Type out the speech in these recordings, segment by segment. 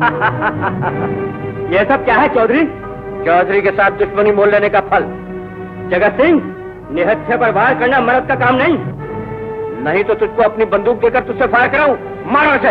ये सब क्या है चौधरी? चौधरी के साथ दुश्मनी मोल लेने का फल। जगत सिंह, निहत्थे पर वार करना मर्द का काम नहीं। नहीं तो तुझको अपनी बंदूक देकर तुझसे फायर कराऊं। मारो इसे।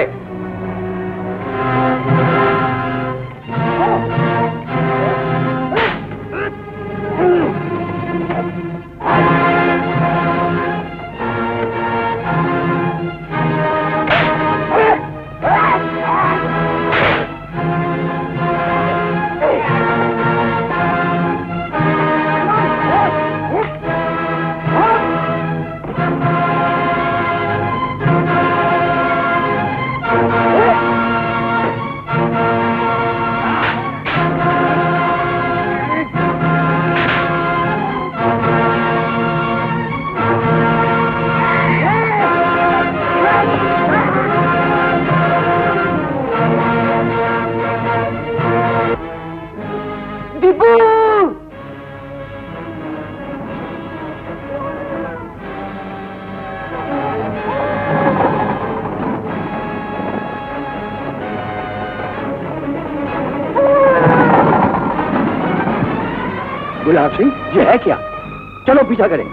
गुलाब सिंह, ये है क्या? चलो पीछा करें।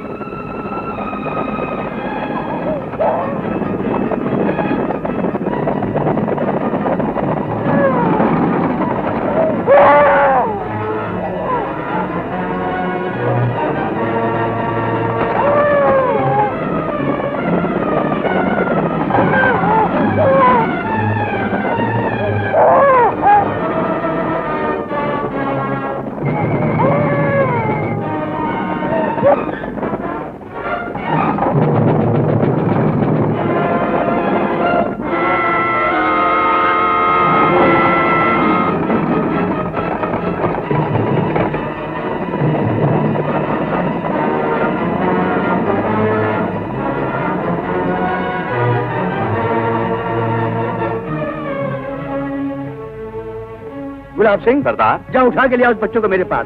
गुलाब सिंह, सरदार, जा उठा के लिया उस बच्चों को मेरे पास।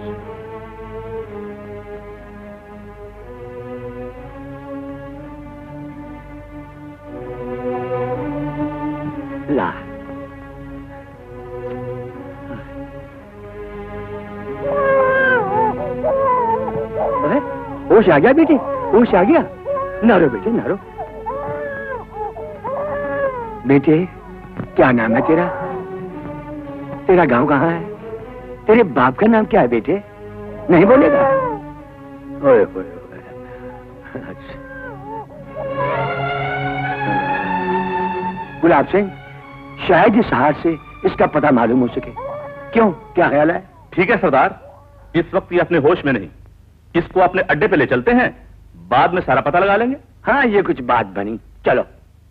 ला। अरे, होश आ गया बेटी, होश आ गया। ना रो बेटे, ना रो। बेटे, क्या नाम है तेरा? तेरा गांव कहाँ है? तेरे बाप का नाम क्या है बेटे? नहीं बोलेगा? ओए ओए ओए। अच्छा। गुलाब सिंह, शायद इस हार से इसका पता मालूम हो सके। क्यों, क्या ख्याल है? ठीक है सरदार, इस वक्त ये अपने होश में नहीं। इसको अपने अड्डे पे ले चलते हैं, बाद में सारा पता लगा लेंगे। हाँ, ये कुछ बात बनी। चलो।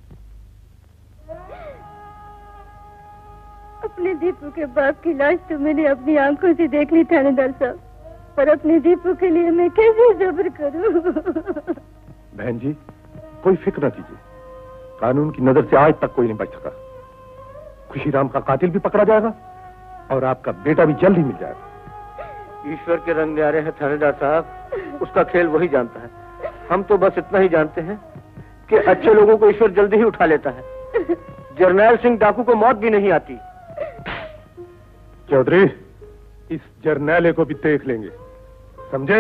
अपने दीपू के बाप की लाश तो मैंने अपनी आंखों से देख ली थानेदार साहब, पर अपने दीपू के लिए मैं कैसे सब्र करूं? बहन जी, कोई फिक्र न कीजिए। कानून की नजर से आज तक कोई नहीं बच सका। खुशीराम का कातिल भी पकड़ा जाएगा और आपका बेटा भी जल्द ही मिल जाएगा। ईश्वर के रंग न्यारे हैं थानेदार साहब, उसका खेल वही जानता है। हम तो बस इतना ही जानते हैं कि अच्छे लोगों को ईश्वर जल्दी ही उठा लेता है। जरनैल सिंह डाकू को मौत भी नहीं आती। चौधरी, इस जरनैले को भी देख लेंगे, समझे?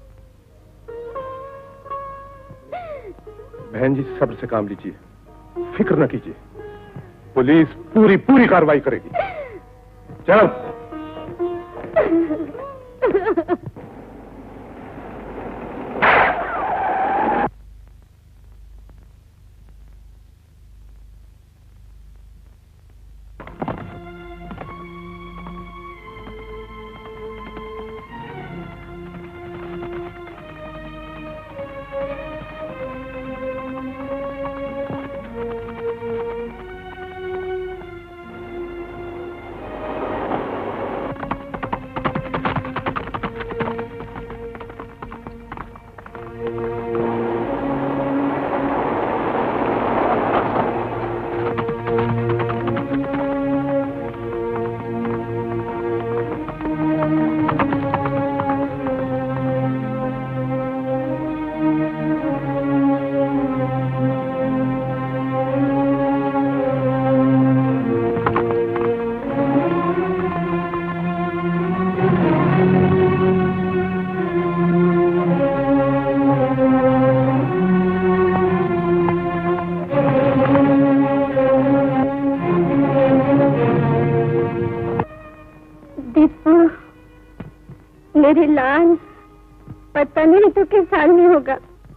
बहन जी, सब्र से काम लीजिए, फिक्र न कीजिए। पुलिस पूरी पूरी कार्रवाई करेगी। चलो। मेरी लान पता नहीं तो किस हाल में होगा।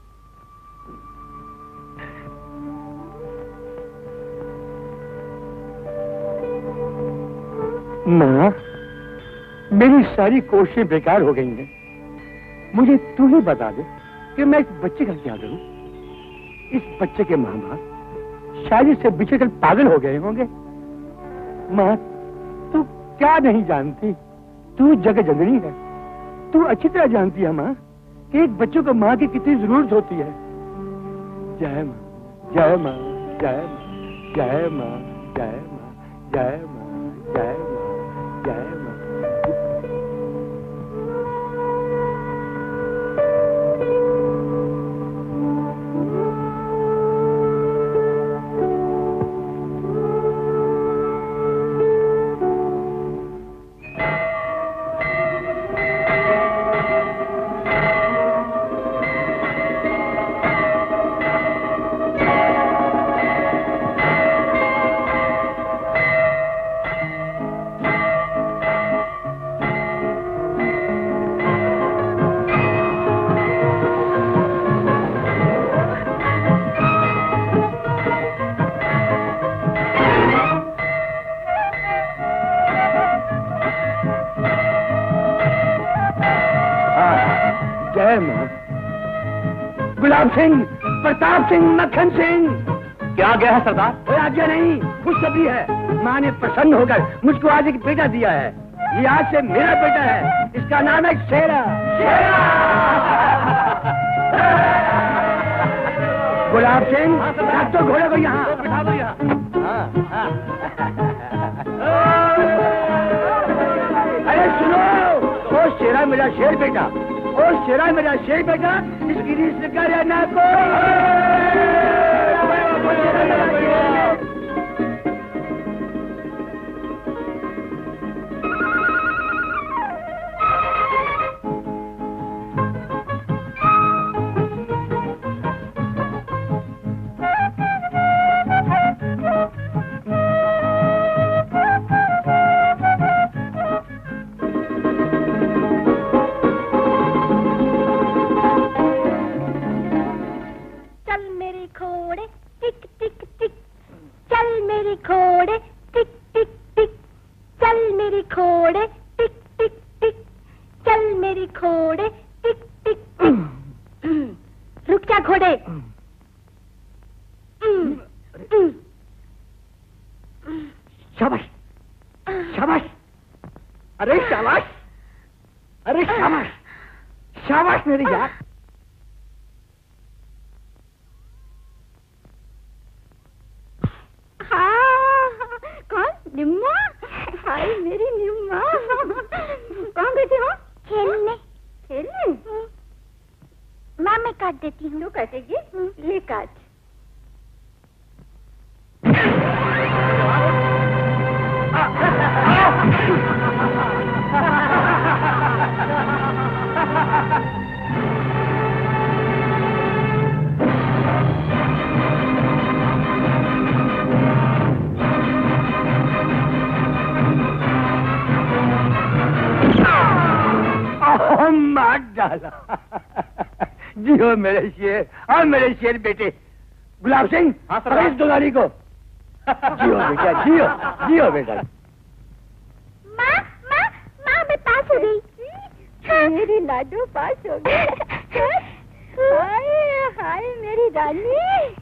माँ, मेरी सारी कोशिशें बेकार हो गई हैं। मुझे तू ही बता दे कि मैं इस बच्चे का क्या करूं। इस बच्चे के माँ बाप शायद इससे बिछड़कर पागल हो गए होंगे। माँ, तू क्या नहीं जानती, तू जग जननी है। तू अच्छी तरह जानती है माँ कि एक बच्चे को माँ की कितनी जरूरत होती है। जय माँ, जय माँ, जय माँ, जय माँ, जय माँ, जय माँ, जय माँ, जय माँ। गुलाब सिंह, प्रताप सिंह, मक्खन सिंह। क्या गया है सरदार? कोई आज्ञा नहीं, खुशखबरी है। माँ ने प्रसन्न होकर मुझको आज एक बेटा दिया है। ये आज से मेरा बेटा है। इसका नाम है शेरा। शेरा। गुलाब सिंह, रख दो घोड़े को यहाँ, बिठा दो यहाँ। अरे सुनो, ओ शेरा मेरा शेर बेटा, ओ शेरा मेरा शेर बेटा, इसकी रीस करे ना कोई। जियो मेरे शेर, और मेरे शेर बेटे। गुलाब सिंह, इस दुलारी को। जियो बेटा, जियो, जियो बेटा। माँ, माँ, माँ मैं पास हो गई। मेरी लाडो पास हो गई। हाय हाय मेरी रानी।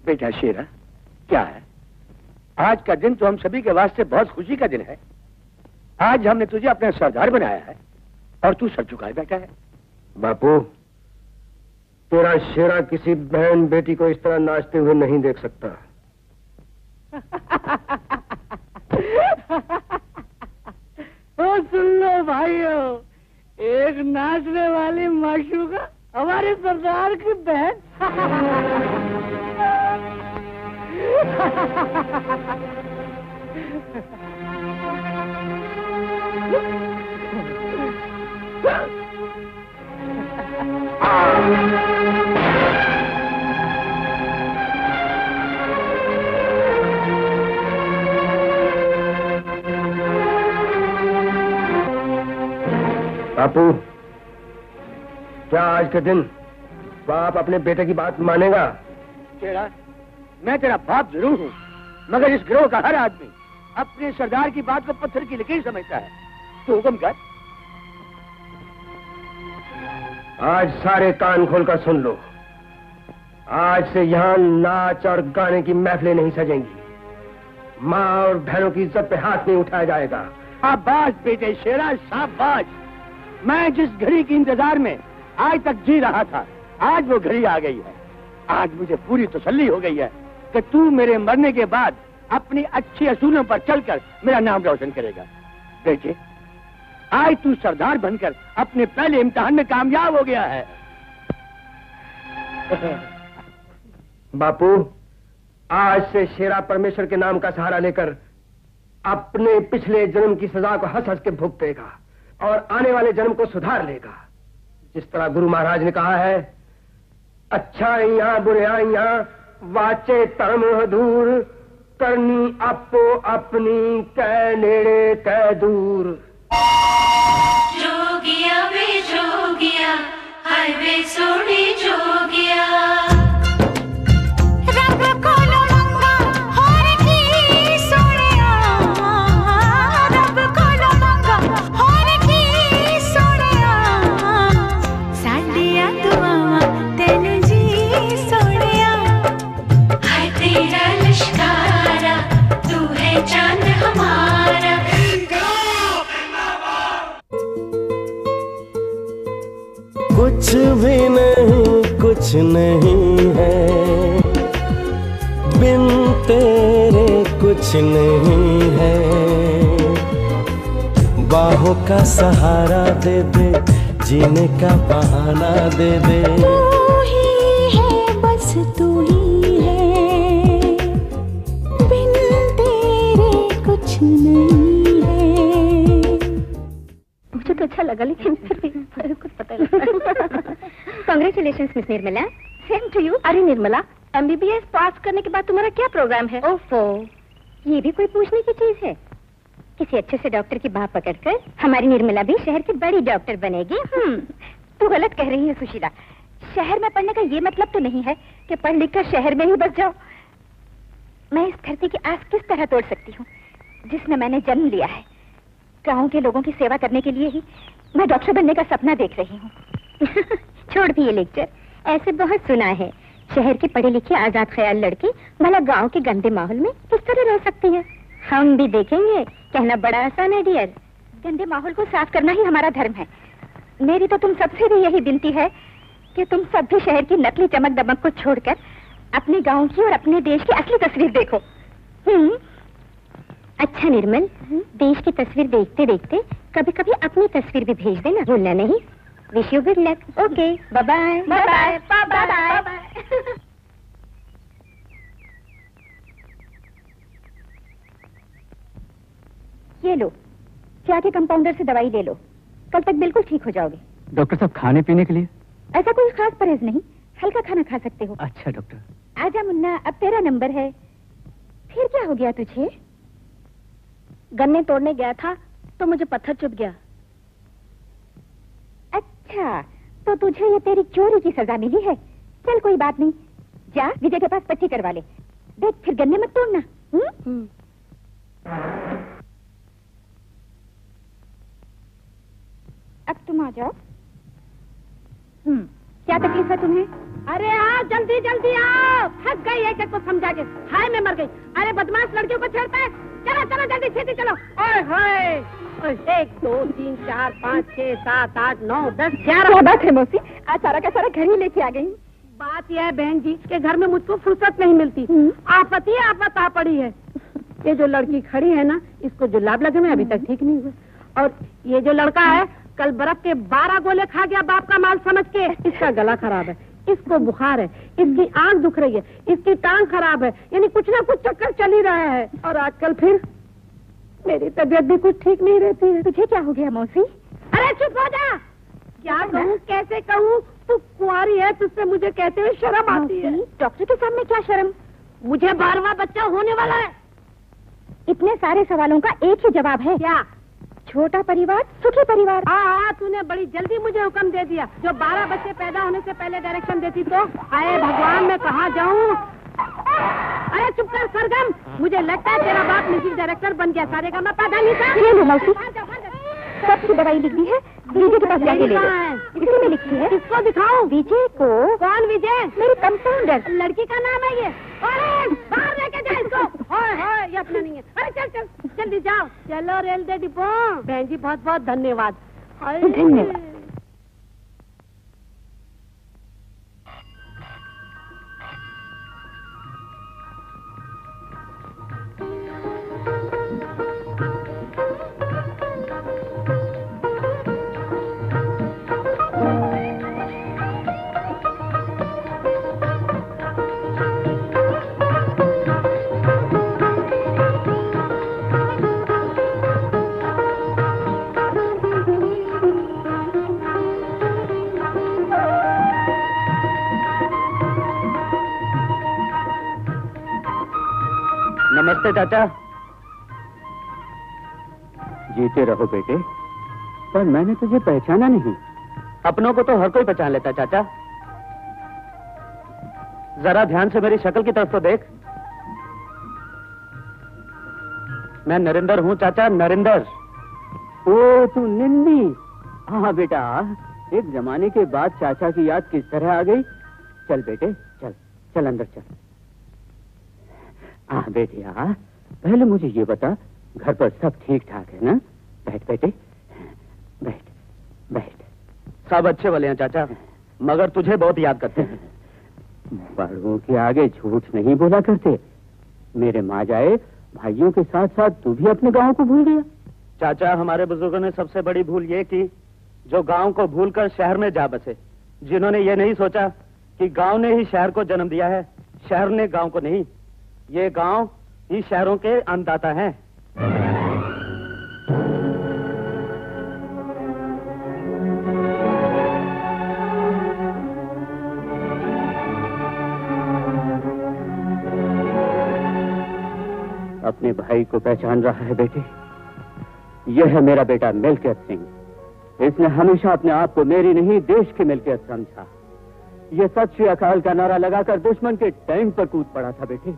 बेटा शेरा, क्या है? आज का दिन तो हम सभी के वास्ते बहुत खुशी का दिन है। आज हमने तुझे अपना सरदार बनाया है और तू सर झुकाए बैठा है। बापू, तेरा शेरा किसी बहन बेटी को इस तरह नाचते हुए नहीं देख सकता। ओ सुन लो भाइयों, एक नाचने वाली माशूका हमारे सरदार की बहन। बापू, क्या आज के दिन बाप अपने बेटे की बात मानेगा? शेरा, मैं तेरा बाप जरूर हूँ, मगर इस गिरोह का हर आदमी अपने सरदार की बात को पत्थर की लकीर समझता है। तू हुक्म कर। आज सारे कान खोलकर सुन लो। आज से यहाँ नाच और गाने की महफिलें नहीं सजेंगी। माँ और बहनों की इज्जत पे हाथ नहीं उठाया जाएगा। शाबाश बेटे शेरा, शाबाश। मैं जिस घड़ी के इंतजार में आज तक जी रहा था, आज वो घड़ी आ गई है। आज मुझे पूरी तसल्ली हो गई है कि तू मेरे मरने के बाद अपनी अच्छी असूलों पर चलकर मेरा नाम रोशन करेगा। बेटे, आज तू सरदार बनकर अपने पहले इम्तिहान में कामयाब हो गया है। बापू, आज से शेरा परमेश्वर के नाम का सहारा लेकर अपने पिछले जन्म की सजा को हंस हंस के भुगतेगा और आने वाले जन्म को सुधार लेगा। जिस तरह गुरु महाराज ने कहा है, अच्छा यहाँ बुराइयां वाचे तम दूर, करनी आपो अपनी कै नेड़े कै दूर। जोगिया वे जोगिया, हाय वे सोने जोगिया। कुछ भी नहीं, कुछ नहीं है बिन तेरे, कुछ नहीं है। बाहों का सहारा दे दे, जीने का बहाना दे दे। तू ही है, बस तू ही है, बिन तेरे कुछ नहीं है। मुझे तो अच्छा लगा, लेकिन फिर भी कुछ पता नहीं। Congratulations miss Nirmala. Same to you. अरे निर्मला, एमबीबीएस पास करने के बाद तुम्हारा क्या प्रोग्राम है? ओफो, ये भी कोई पूछने की चीज है? किसी अच्छे से डॉक्टर की बाह पकड़कर हमारी निर्मला भी शहर की बड़ी डॉक्टर बनेगी। तू गलत कह रही है सुशीला। शहर में पढ़ने का ये मतलब तो नहीं है कि पढ़ लिख कर शहर में ही बस जाओ। मैं इस धरती की आस किस तरह तोड़ सकती हूँ जिसमें मैंने जन्म लिया है। गाँव के लोगों की सेवा करने के लिए ही मैं डॉक्टर बनने का सपना देख रही हूँ। छोड़ भी ये लेक्चर, ऐसे बहुत सुना है। शहर के पढ़े लिखे आजाद ख्याल लड़के भला गांव के गंदे माहौल में किस तरह रह सकती है। हम भी देखेंगे। कहना बड़ा आसान है डियर। गंदे माहौल को साफ करना ही हमारा धर्म है। मेरी तो तुम सबसे भी यही विनती है कि तुम सब भी शहर की नकली चमक दमक को छोड़कर अपने गाँव की और अपने देश की असली तस्वीर देखो। अच्छा निर्मल, देश की तस्वीर देखते देखते कभी कभी अपनी तस्वीर भी भेज देना, भूलना नहीं। Wish you good luck. Okay, bye bye bye bye bye bye. ये लो, जाके कंपाउंडर से दवाई ले लो, कल तक बिल्कुल ठीक हो जाओगे। डॉक्टर साहब, खाने पीने के लिए? ऐसा कोई खास परहेज नहीं, हल्का खाना खा सकते हो। अच्छा डॉक्टर। आजा मुन्ना, अब तेरा नंबर है। फिर क्या हो गया तुझे? गन्ने तोड़ने गया था तो मुझे पत्थर चुभ गया। अच्छा, तो तुझे ये तेरी चोरी की सजा मिली है। चल कोई बात नहीं, जा विजय के पास पट्टी करवा ले। देख, फिर गन्ने मत तोड़ना। अब तुम आ जाओ। क्या तकलीफ है तुम्हें? अरे आओ जल्दी जल्दी आओ, थक गई एक एक को समझा के। हाय मैं मर गई। अरे बदमाश लड़कियों को छेड़ता है। चलो चलो जल्दी छेती चलो। ओए होए 1 2 3 4 5 6 7 8 9 10 11। क्या बात है मौसी, आज सारा का सारा घर ही लेके आ गई। बात यह है बहन जी के घर में मुझको फुर्सत नहीं मिलती। आफत ही आफत आ पड़ी है। ये जो लड़की खड़ी है ना, इसको जुलाब लगे में अभी तक ठीक नहीं हुए। और ये जो लड़का है कल बर्फ के 12 गोले खा गया बाप का माल समझ के। इसका गला खराब है, इसको बुखार है, इसकी आंख दुख रही है, इसकी टांग खराब है, यानी कुछ ना कुछ चक्कर चल ही रहा है। और आजकल फिर मेरी तबीयत भी कुछ ठीक नहीं रहती है। तुझे क्या हो गया मौसी? अरे चुप हो जा। क्या कहूँ कैसे कहूँ, तू कुंवारी है, तुझसे मुझे कहते हुए शर्म आती है। डॉक्टर के सामने क्या शर्म? मुझे 12वां बच्चा होने वाला है। इतने सारे सवालों का एक ही जवाब है। क्या? छोटा परिवार सुखी परिवार। हाँ तूने बड़ी जल्दी मुझे हुक्म दे दिया। जो 12 बच्चे पैदा होने से पहले डायरेक्शन देती तो आए भगवान मैं कहाँ जाऊँ। अरे चुप कर सरगम, मुझे लगता है तेरा बाप म्यूजिक डायरेक्टर बन गया। सारे का मैं पता नहीं था। ये लो मौसी, सबकी दवाई लिख दी है, विजय के पास जाके ले लो। इसी में लिखी है। किसको दिखाऊं? विजय को। कौन विजय? मेरी कंपाउंडर। लड़की का नाम है ये। अरे बाहर लेके जा इसको। ओए ये अपना नहीं है। अरे चल चल जल्दी जाओ। चलो रेलवे डिपो। बहन जी बहुत बहुत धन्यवाद। धन्यवाद। नमस्ते चाचा। जीते रहो बेटे, पर मैंने तुझे पहचाना नहीं। अपनों को तो हर कोई पहचान लेता चाचा। जरा ध्यान से मेरी शक्ल की तरफ तो देख। मैं नरेंद्र हूँ चाचा, नरेंद्र। ओ तू निन्नी। हाँ बेटा, एक जमाने के बाद चाचा की याद किस तरह आ गई। चल बेटे चल, चल अंदर चल। बेटिया, पहले मुझे ये बता, घर पर सब ठीक ठाक है ना? बैठ बेटे, बैठ बैठ। सब अच्छे वाले हैं चाचा, मगर तुझे बहुत याद करते हैं। बड़ों के आगे झूठ नहीं बोला करते। मेरे माँ जाए, भाइयों के साथ साथ तू भी अपने गांव को भूल गया। चाचा, हमारे बुजुर्गों ने सबसे बड़ी भूल ये की जो गांव को भूलकर शहर में जा बसे। जिन्होंने ये नहीं सोचा कि गांव ने ही शहर को जन्म दिया है, शहर ने गांव को नहीं। ये गांव ही शहरों के अन्नदाता हैं। अपने भाई को पहचान रहा है बेटे? यह है मेरा बेटा मिल्कियत सिंह। इसने हमेशा अपने आप को मेरी नहीं देश की मिल्कियत समझा। यह सत श्री अकाल का नारा लगाकर दुश्मन के टाइम पर कूद पड़ा था बेटे।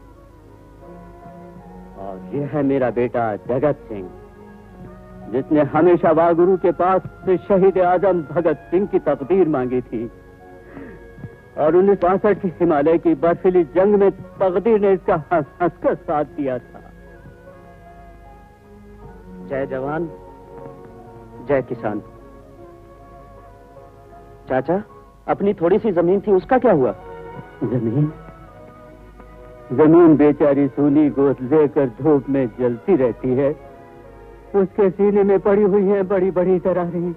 और यह है मेरा बेटा जगत सिंह, जिसने हमेशा वागुरु के पास से शहीद आजम भगत सिंह की तकदीर मांगी थी। और 1962 की हिमालय की बर्फीली जंग में तकदीर ने इसका हंसकर साथ दिया था। जय जवान जय किसान। चाचा, अपनी थोड़ी सी जमीन थी, उसका क्या हुआ? जमीन जमीन बेचारी सूनी गोद लेकर धूप में जलती रहती है। उसके सीने में पड़ी हुई है बड़ी बड़ी दरारें।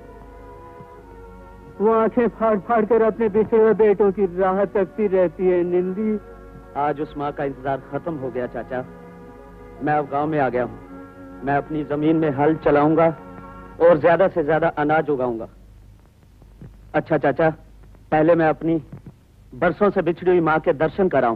वो आंखें फाड़ फाड़ कर अपने बिछड़े हुए बेटों की राह तकती रहती है। निंदी, आज उस माँ का इंतजार खत्म हो गया चाचा। मैं अब गांव में आ गया हूँ। मैं अपनी जमीन में हल चलाऊंगा और ज्यादा से ज्यादा अनाज उगाऊंगा। अच्छा चाचा, पहले मैं अपनी बरसों से बिछड़ी हुई माँ के दर्शन कराऊं।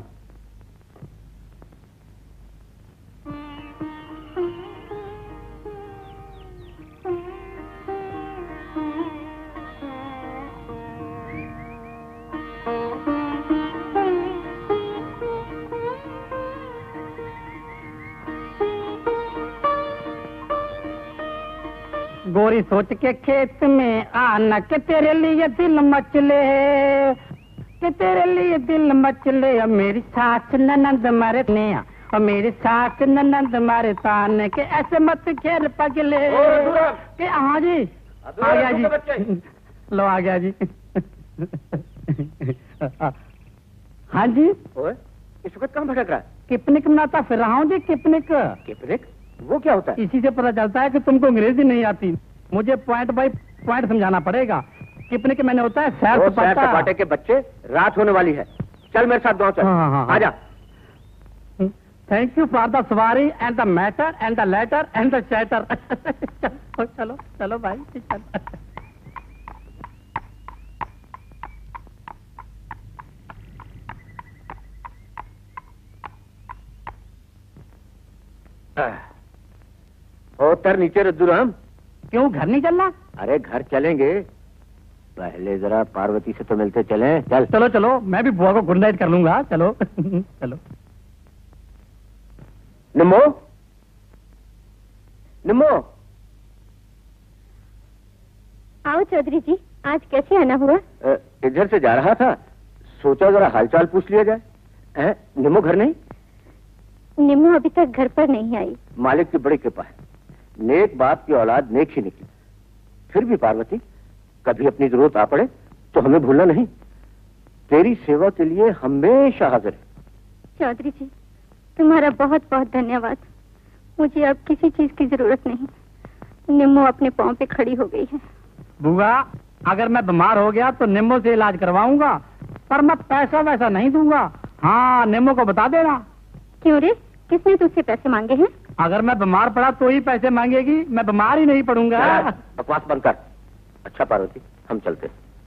गोरी सोच के खेत में आना के तेरे लिए दिल मचले। कि तेरे लिए दिल मचले, और मेरी सास ननद मारे ने, और मेरी सास ननद मारे ताने के ऐसे मत खेल पगले। कि हाँ जी, आ गया जी, लो आ गया जी। हाँ जी, इस वक्त कहाँ भटक रहा है? किपनिक मनाता फिर रहा हूँ जी। किपनिक किपनिक वो क्या होता है? इसी से पता चलता है कि तुमको अंग्रेजी नहीं आती। मुझे पॉइंट बाय पॉइंट समझाना पड़ेगा। किपनिक मैंने होता है सैर सपाटे के बच्चे, रात होने वाली है, चल मेरे साथ गाँव चल। हाँ। आजा। Thank you for the sawari and the matter and the letter and the shatter. चलो चलो भाई चलो। उतर नीचे रद्दू राम। क्यों घर नहीं चलना? अरे घर चलेंगे, पहले जरा पार्वती से तो मिलते चलें। चल चलो चलो, मैं भी बुआ को गुड नाइट कर लूंगा। चलो चलो। निम्मो, निम्मो। आओ चौधरी जी, आज कैसे आना हुआ? इधर से जा रहा था, सोचा जरा हालचाल पूछ लिया जाए। निम्मो घर नहीं? निम्मो अभी तक घर पर नहीं आई। मालिक की बड़ी कृपा है, नेक बाप की औलाद नेक ही निकली। फिर भी पार्वती, कभी अपनी जरूरत आ पड़े तो हमें भूलना नहीं। तेरी सेवा के लिए हमेशा हाजिर है। चौधरी जी, तुम्हारा बहुत बहुत धन्यवाद। मुझे अब किसी चीज की जरूरत नहीं। निम्मो अपने पांव पे खड़ी हो गई है। बुआ, अगर मैं बीमार हो गया तो निम्मो से इलाज करवाऊंगा, पर मैं पैसा वैसा नहीं दूंगा। हाँ, निम्मो को बता देना। क्यों रे, किसने तुझसे पैसे मांगे हैं? अगर मैं बीमार पड़ा तो ही पैसे मांगेगी, मैं बीमार ही नहीं पड़ूंगा। बकवास बंद कर। अच्छा पार्वती, हम चलते।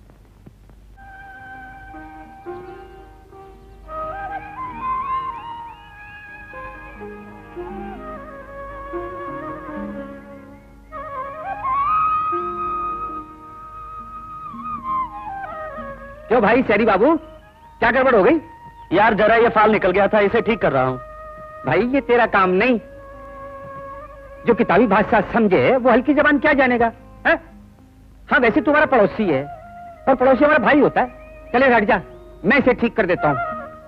क्यों भाई शहरी बाबू, क्या गड़बड़ हो गई? यार जरा ये फाल निकल गया था, इसे ठीक कर रहा हूँ। भाई ये तेरा काम नहीं। जो किताबी भाषा समझे वो हल्की जबान क्या जानेगा है? हाँ वैसे तुम्हारा पड़ोसी है, और पड़ोसी हमारा भाई होता है। चले हट जा, मैं इसे ठीक कर देता हूँ।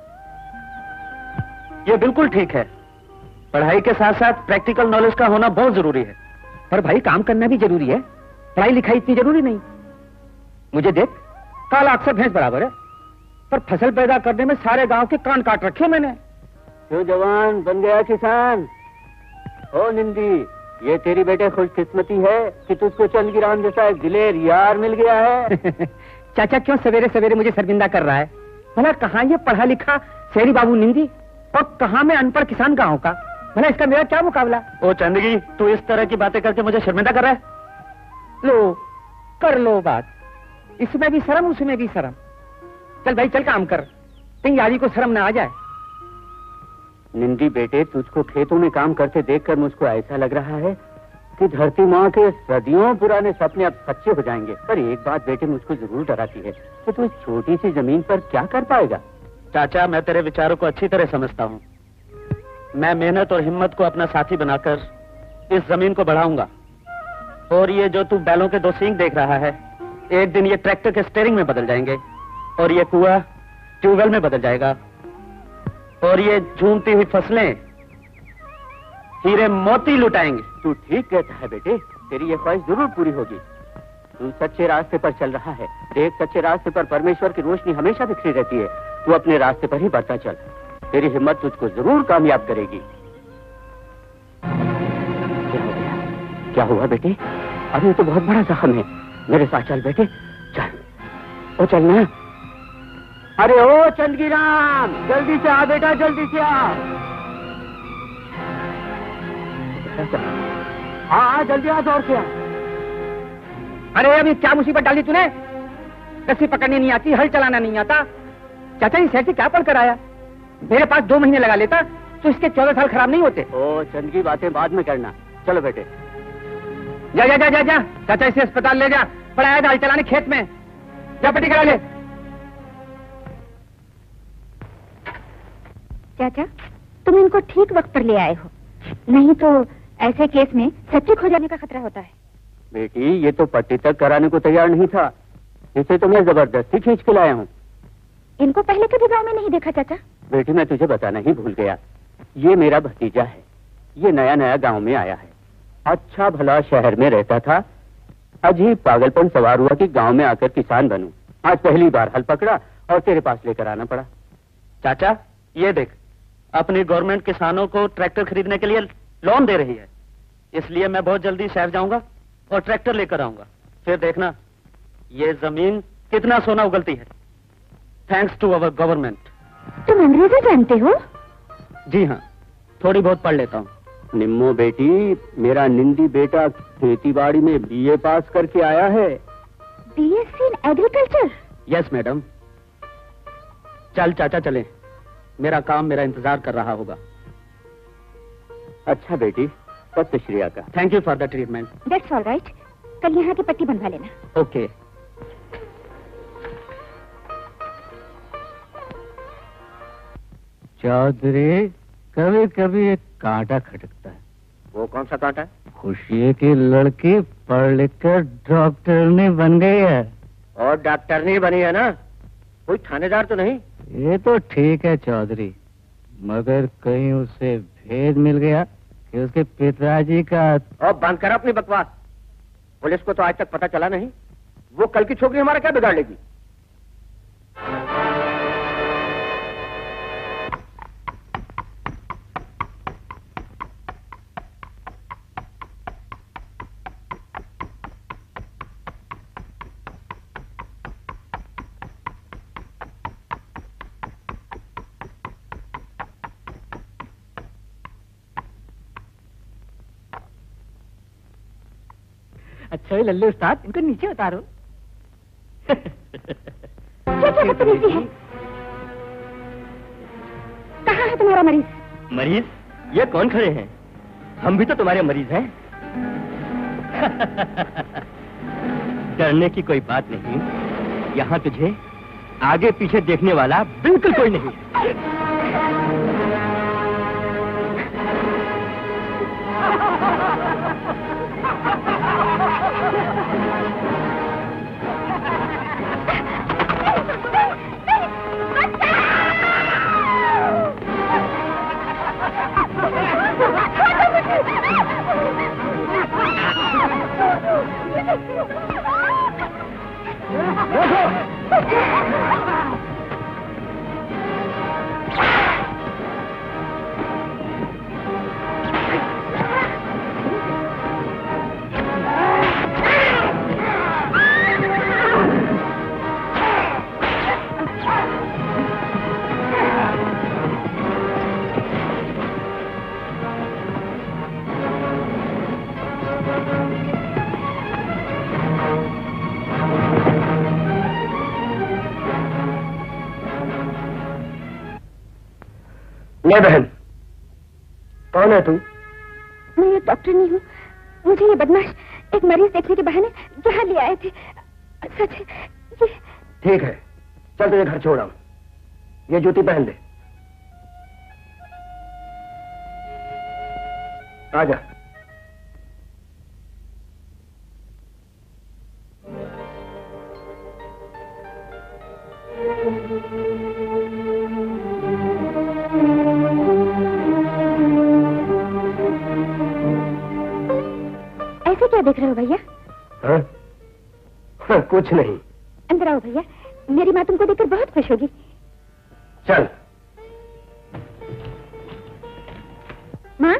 ये बिल्कुल ठीक है। पढ़ाई के साथ साथ प्रैक्टिकल नॉलेज का होना बहुत जरूरी है। पर भाई काम करना भी जरूरी है, पढ़ाई लिखाई इतनी जरूरी नहीं। मुझे देख, काला अक्सर भैंस बराबर है, पर फसल पैदा करने में सारे गांव के कान काट रखे मैंने। क्यों जवान बन गया किसान? ओ निंदी, ये तेरी बेटे खुशकिस्मती है कि तुझको चंदगीराम जैसा एक दिलेर यार मिल गया है। चाचा क्यों सवेरे सवेरे मुझे शर्मिंदा कर रहा है? भला कहाँ ये पढ़ा लिखा शहरी बाबू निंदी, और कहाँ मैं अनपढ़ किसान गाँव का? भला इसका मेरा क्या मुकाबला? ओ चंदगी, तू इस तरह की बातें करके मुझे शर्मिंदा कर रहा है? लो कर लो बात, इसमें भी शर्म उसमें भी शर्म। चल भाई चल काम कर, कहीं यारी को शर्म ना आ जाए। निंदी बेटे, तुझको खेतों में काम करते देखकर मुझको ऐसा लग रहा है कि धरती माँ के सदियों पुराने सपने अब सच्चे हो जाएंगे। पर एक बात बेटे मुझको जरूर डराती है कि तू इस छोटी सी जमीन पर क्या कर पाएगा। चाचा, मैं तेरे विचारों को अच्छी तरह समझता हूँ। मैं मेहनत और हिम्मत को अपना साथी बनाकर इस जमीन को बढ़ाऊंगा। और ये जो तू बैलों के दो सींग देख रहा है, एक दिन ये ट्रैक्टर के स्टीयरिंग में बदल जाएंगे, और ये कुआं ट्यूबवेल में बदल जाएगा, और ये झूमती हुई फसलें हीरे मोती लुटाएंगे। तू ठीक कहता है बेटे, तेरी ये ख्वाहिश जरूर पूरी होगी। तू सच्चे रास्ते पर चल रहा है। देख, सच्चे रास्ते पर परमेश्वर की रोशनी हमेशा बिखरी रहती है। तू अपने रास्ते पर ही बढ़ता चल, तेरी हिम्मत तुझको जरूर कामयाब करेगी। क्या हो गया? क्या हुआ बेटे? अभी तो बहुत बड़ा जख्म है। मेरे साथ चल बेटे, चल। ओ चलना। अरे ओ चंदगीराम, जल्दी से आ बेटा, जल्दी से आ। हाँ जल्दी आ, दौड़ के आ। अरे अभी क्या मुसीबत डाली तूने? रस्सी पकड़नी नहीं आती, हल चलाना नहीं आता। चाचा इस शहर से क्या पढ़ कर आया? मेरे पास 2 महीने लगा लेता तो इसके 14 साल खराब नहीं होते। ओ चंद की बातें बाद में करना, चलो बेटे। जा जा जा जा जा, चाचा इसे अस्पताल ले जा, पढ़ाया था हल चलाने खेत में। जा पट्टी करा ले। चाचा, तुम इनको ठीक वक्त पर ले आए हो, नहीं तो ऐसे केस में सच्चे खो जाने का खतरा होता है। बेटी, ये तो पट्टी तक कराने को तैयार नहीं था, इसे तो मैं जबरदस्ती खींच के लाया हूँ। इनको पहले कभी गांव में नहीं देखा चाचा। बेटी मैं तुझे बताना ही भूल गया, ये मेरा भतीजा है। ये नया नया गांव में आया है। अच्छा भला शहर में रहता था, अजीब पागलपन सवार हुआ कि गांव में आकर किसान बनूं। आज पहली बार हल पकड़ा और तेरे पास लेकर आना पड़ा। चाचा ये देख, अपनी गवर्नमेंट किसानों को ट्रैक्टर खरीदने के लिए लोन दे रही है, इसलिए मैं बहुत जल्दी शहर जाऊंगा और ट्रैक्टर लेकर आऊंगा। फिर देखना ये जमीन कितना सोना उगलती है, थैंक्स टू अवर गवर्नमेंट। तुम अंग्रेजी जानते हो? जी हाँ, थोड़ी बहुत पढ़ लेता हूँ। निम्मो बेटी, मेरा निंदी बेटा खेती बाड़ी में बीए पास करके आया है। BSc in agriculture? Yes madam. चल चाचा चले, मेरा काम मेरा इंतजार कर रहा होगा। अच्छा बेटी, सत श्री अकाल। Thank you for the treatment. That's all right, कल यहाँ की पट्टी बनवा लेना। ओके। चौधरी, कभी कभी एक कांटा खटकता है। वो कौन सा कांटा है? खुशी की लड़की पढ़ लिख कर डॉक्टरनी बन गई है। और डॉक्टरनी बनी है ना? कोई थानेदार तो नहीं? ये तो ठीक है चौधरी, मगर कहीं उसे भेद मिल गया कि उसके पिताजी का। और बंद कर अपनी बकवास। पुलिस को तो आज तक पता चला नहीं। वो कल की छोकरी हमारा क्या बिगाड़ लेगी? अच्छा ही लल्लू उस्ताद, इनको नीचे उतारो। क्या बदतमीजी है? कहाँ है तुम्हारा मरीज? मरीज? ये कौन खड़े हैं? हम भी तो तुम्हारे मरीज हैं। डरने की कोई बात नहीं, यहाँ तुझे आगे पीछे देखने वाला बिल्कुल कोई नहीं। ले बहन, कौन है तू? मैं एक डॉक्टर नहीं हूँ। मुझे ये बदमाश एक मरीज देखने के बहाने यहाँ ले आए थे। सच है ये। ठीक है, चल तुझे घर छोड़ आऊं। ये जूती पहन ले। आजा। ऐसे क्या देख रहे हो भैया? हाँ, कुछ नहीं। अंदर आओ भैया, मेरी माँ तुमको देखकर बहुत खुश होगी। चल। माँ,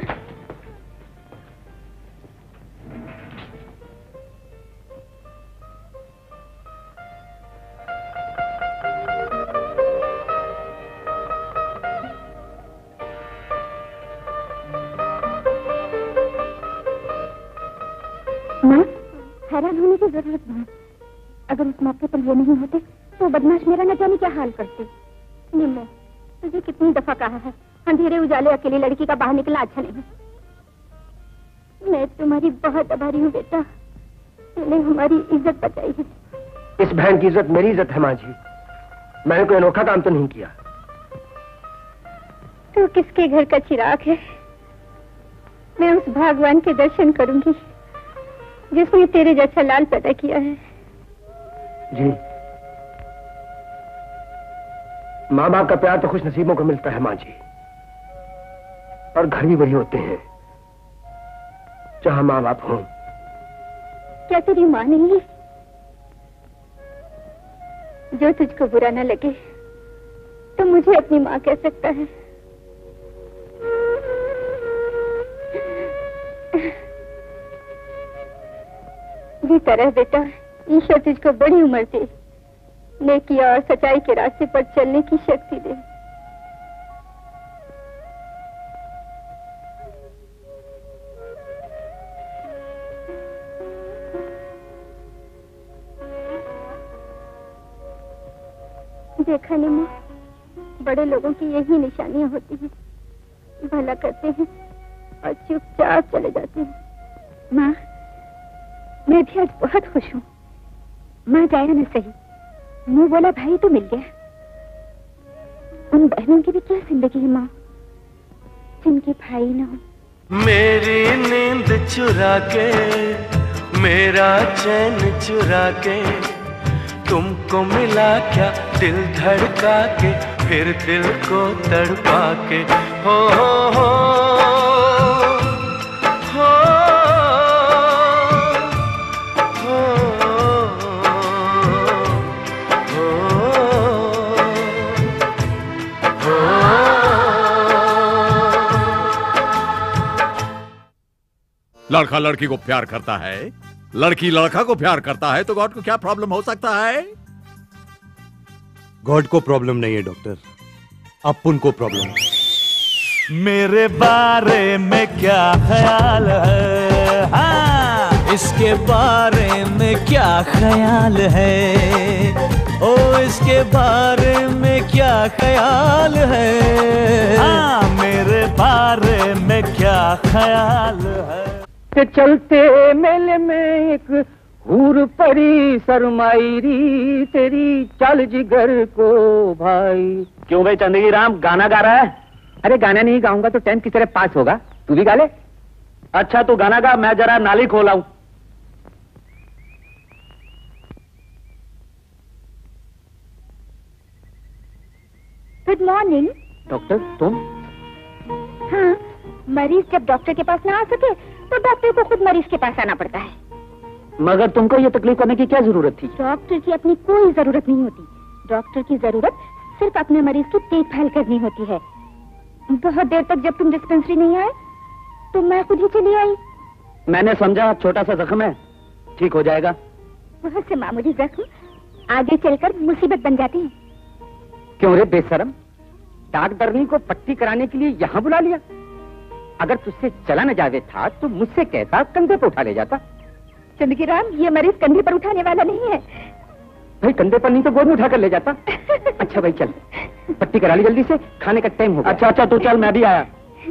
माँ, हैरान होने की जरूरत नहीं। अगर उस मौके पर ये नहीं होते तो बदमाश मेरा न जाने क्या हाल करते। निम्मो, तुझे कितनी दफा कहा है, अंधेरे उजाले अकेली लड़की का बाहर निकला अच्छा नहीं। मैं तुम्हारी बहुत आभारी हूँ बेटा, तूने हमारी इज्जत बचाई है। इस बहन की इज्जत मेरी इज्जत है माँ जी। मैंने कोई अनोखा काम तो नहीं किया। तू किसके घर का चिराग है? मैं उस भगवान के दर्शन करूंगी जिसने तेरे जैसा लाल पैदा किया है। जी, माँ बाप का प्यार तो खुश नसीबों को मिलता है माँ जी, और घर भी वही होते हैं जहां माँ बाप हों। क्या तेरी माँ नहीं है? जो तुझको बुरा न लगे तो मुझे अपनी माँ कह सकता है। ये तरह बेटा, ईश्वर तुझको बड़ी उम्र दे, नेकी और सच्चाई के रास्ते पर चलने की शक्ति दे। देखा नहीं माँ, बड़े लोगों की यही निशानियां होती हैं, भला करते हैं और चुपचाप चले जाते हैं। माँ, मैं भी आज बहुत खुश हूँ। माँ जाए न सही, मुंह बोला भाई तो मिल गया। उन बहनों की भी क्या जिंदगी है माँ, जिनके भाई न हो। मेरी नींद चुरा के, मेरा चैन चुरा के, तुमको मिला क्या दिल धड़का के, फिर दिल को तड़पा के। हो हो लड़का लड़की को प्यार करता है, लड़की लड़का को प्यार करता है, तो गॉड को क्या प्रॉब्लम हो सकता है? गॉड को प्रॉब्लम नहीं है डॉक्टर, अपुन को प्रॉब्लम है। मेरे बारे में क्या ख्याल है, हाँ, इसके बारे में क्या ख्याल है, ओ इसके बारे में क्या ख्याल है, हाँ, मेरे बारे में क्या ख्याल है। के चलते मेले में एक हूर परी शर्माईरी, तेरी चाल जिगर को भाई। क्यों भाई चंदगी राम गाना गा रहा है? अरे गाना नहीं गाऊंगा तो 10th की तरह पास होगा, तू भी गा ले। अच्छा तू गाना गा, मैं जरा नाली खोलाऊं। Good morning. डॉक्टर तुम? हाँ, मरीज जब डॉक्टर के पास ना आ सके तो डॉक्टर को खुद मरीज के पास आना पड़ता है। मगर तुमको ये तकलीफ करने की क्या जरूरत थी? डॉक्टर की अपनी कोई जरूरत नहीं होती। डॉक्टर की जरूरत सिर्फ अपने मरीज की देखभाल करनी होती है। बहुत देर तक जब तुम डिस्पेंसरी नहीं आए तो मैं खुद ही चली आई। मैंने समझा छोटा सा जख्म है, ठीक हो जाएगा। बहुत से मामूली जख्म आगे चलकर मुसीबत बन जाती हैं। क्यों रे बेशरम, डॉक्टरनी को पट्टी कराने के लिए यहाँ बुला लिया? अगर तुझसे चला न जावे था तो मुझसे कहता, कंधे पर उठा ले जाता। चंदगी राम, ये मरीज कंधे पर उठाने वाला नहीं है। भाई कंधे पर नहीं तो गोद में उठा कर ले जाता। अच्छा भाई चल, पट्टी करा ली जल्दी से, खाने का टाइम हो गया। अच्छा तू चल, मैं भी आया।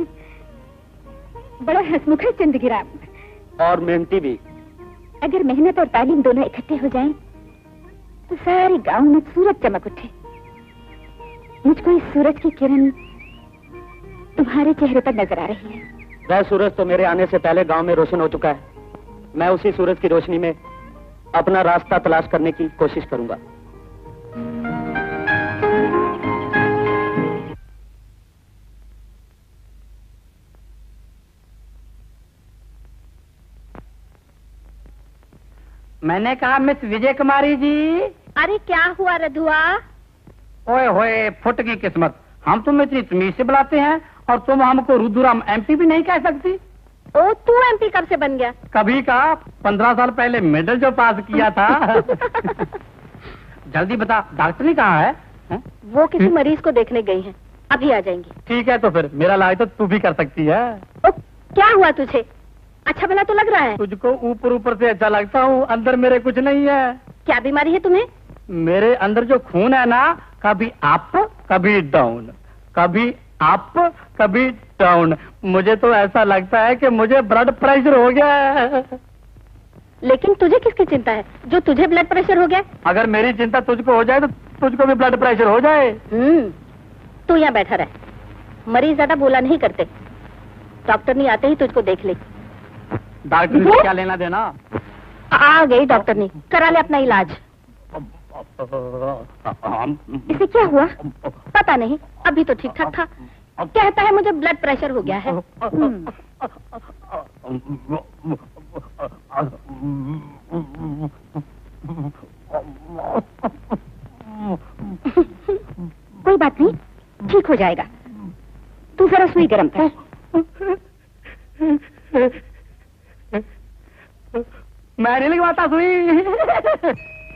बड़ा हंसमुख है चंदगी राम, और मेहनती भी। अगर मेहनत और तालीम दोनों इकट्ठे हो जाएं तो सारे गांव में सूरज चमक उठे। मुझको इस सूरज की किरण तुम्हारे चेहरे पर नजर आ रही है। वह सूरज तो मेरे आने से पहले गांव में रोशन हो चुका है। मैं उसी सूरज की रोशनी में अपना रास्ता तलाश करने की कोशिश करूंगा। मैंने कहा मिस विजय कुमारी जी। अरे क्या हुआ रधुआ? ओए होए, फुट की किस्मत, हम तुम्हें इतनी तमीज से बुलाते हैं और तुम हमको रुद्राम एमपी भी नहीं कह सकती। ओ, तू एमपी कब से बन गया? कभी का 15 साल पहले मेडल जो पास किया था। जल्दी बता, डॉक्टरी कहाँ है? वो किसी मरीज को देखने गई हैं, अभी आ जाएंगी। ठीक है, तो फिर मेरा इलाज तो तू भी कर सकती है। ओ, क्या हुआ तुझे? अच्छा भला तो लग रहा है। तुझको ऊपर ऊपर से अच्छा लगता हूँ, अंदर मेरे कुछ नहीं है। क्या बीमारी है तुम्हें? मेरे अंदर जो खून है ना, कभी अप कभी डाउन, कभी अप कभी डाउन। मुझे तो ऐसा लगता है कि मुझे ब्लड प्रेशर हो गया है। लेकिन तुझे किसकी चिंता है जो तुझे ब्लड प्रेशर हो गया? अगर मेरी चिंता तुझको हो जाए तो तुझको भी ब्लड प्रेशर हो जाए। तू यहाँ बैठा रहे, मरीज ज्यादा बोला नहीं करते। डॉक्टर नहीं आते ही तुझको देख ले। डॉक्टर से क्या लेना देना? आ गई डॉक्टर ने, करा ले अपना इलाज। इसे क्या हुआ? पता नहीं, अभी तो ठीक ठाक था। कहता है मुझे ब्लड प्रेशर हो गया है। कोई बात नहीं, ठीक हो जाएगा। तू जरा सुई गर्म कर। मैं नहीं लगवाता सुई।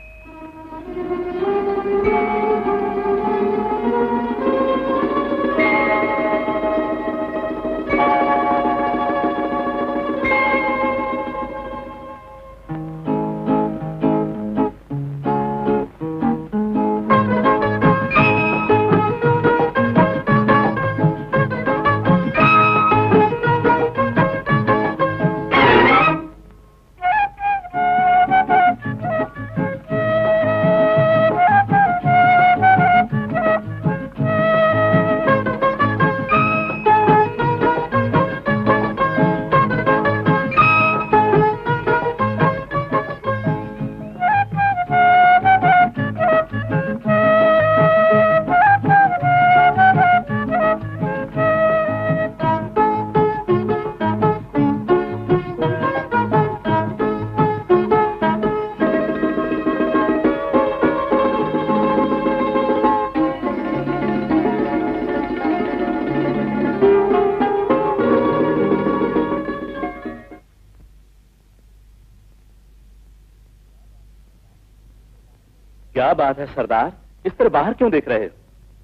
क्या बात है सरदार, इस तरह बाहर क्यों देख रहे हो?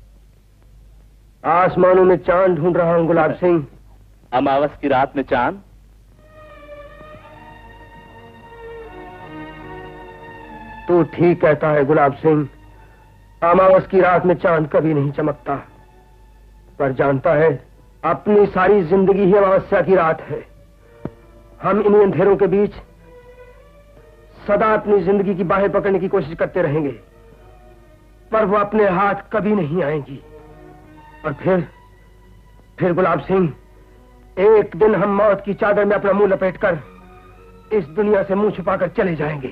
आसमानों में चांद ढूंढ रहा हूं गुलाब सिंह। अमावस की रात में चांद? तू ठीक कहता है गुलाब सिंह, अमावस की रात में चांद कभी नहीं चमकता। पर जानता है, अपनी सारी जिंदगी ही अमावस्या की रात है। हम इन अंधेरों के बीच सदा अपनी जिंदगी की बाहें पकड़ने की कोशिश करते रहेंगे, पर वो अपने हाथ कभी नहीं आएंगी। और फिर गुलाब सिंह, एक दिन हम मौत की चादर में अपना मुंह लपेटकर इस दुनिया से मुंह छुपाकर चले जाएंगे।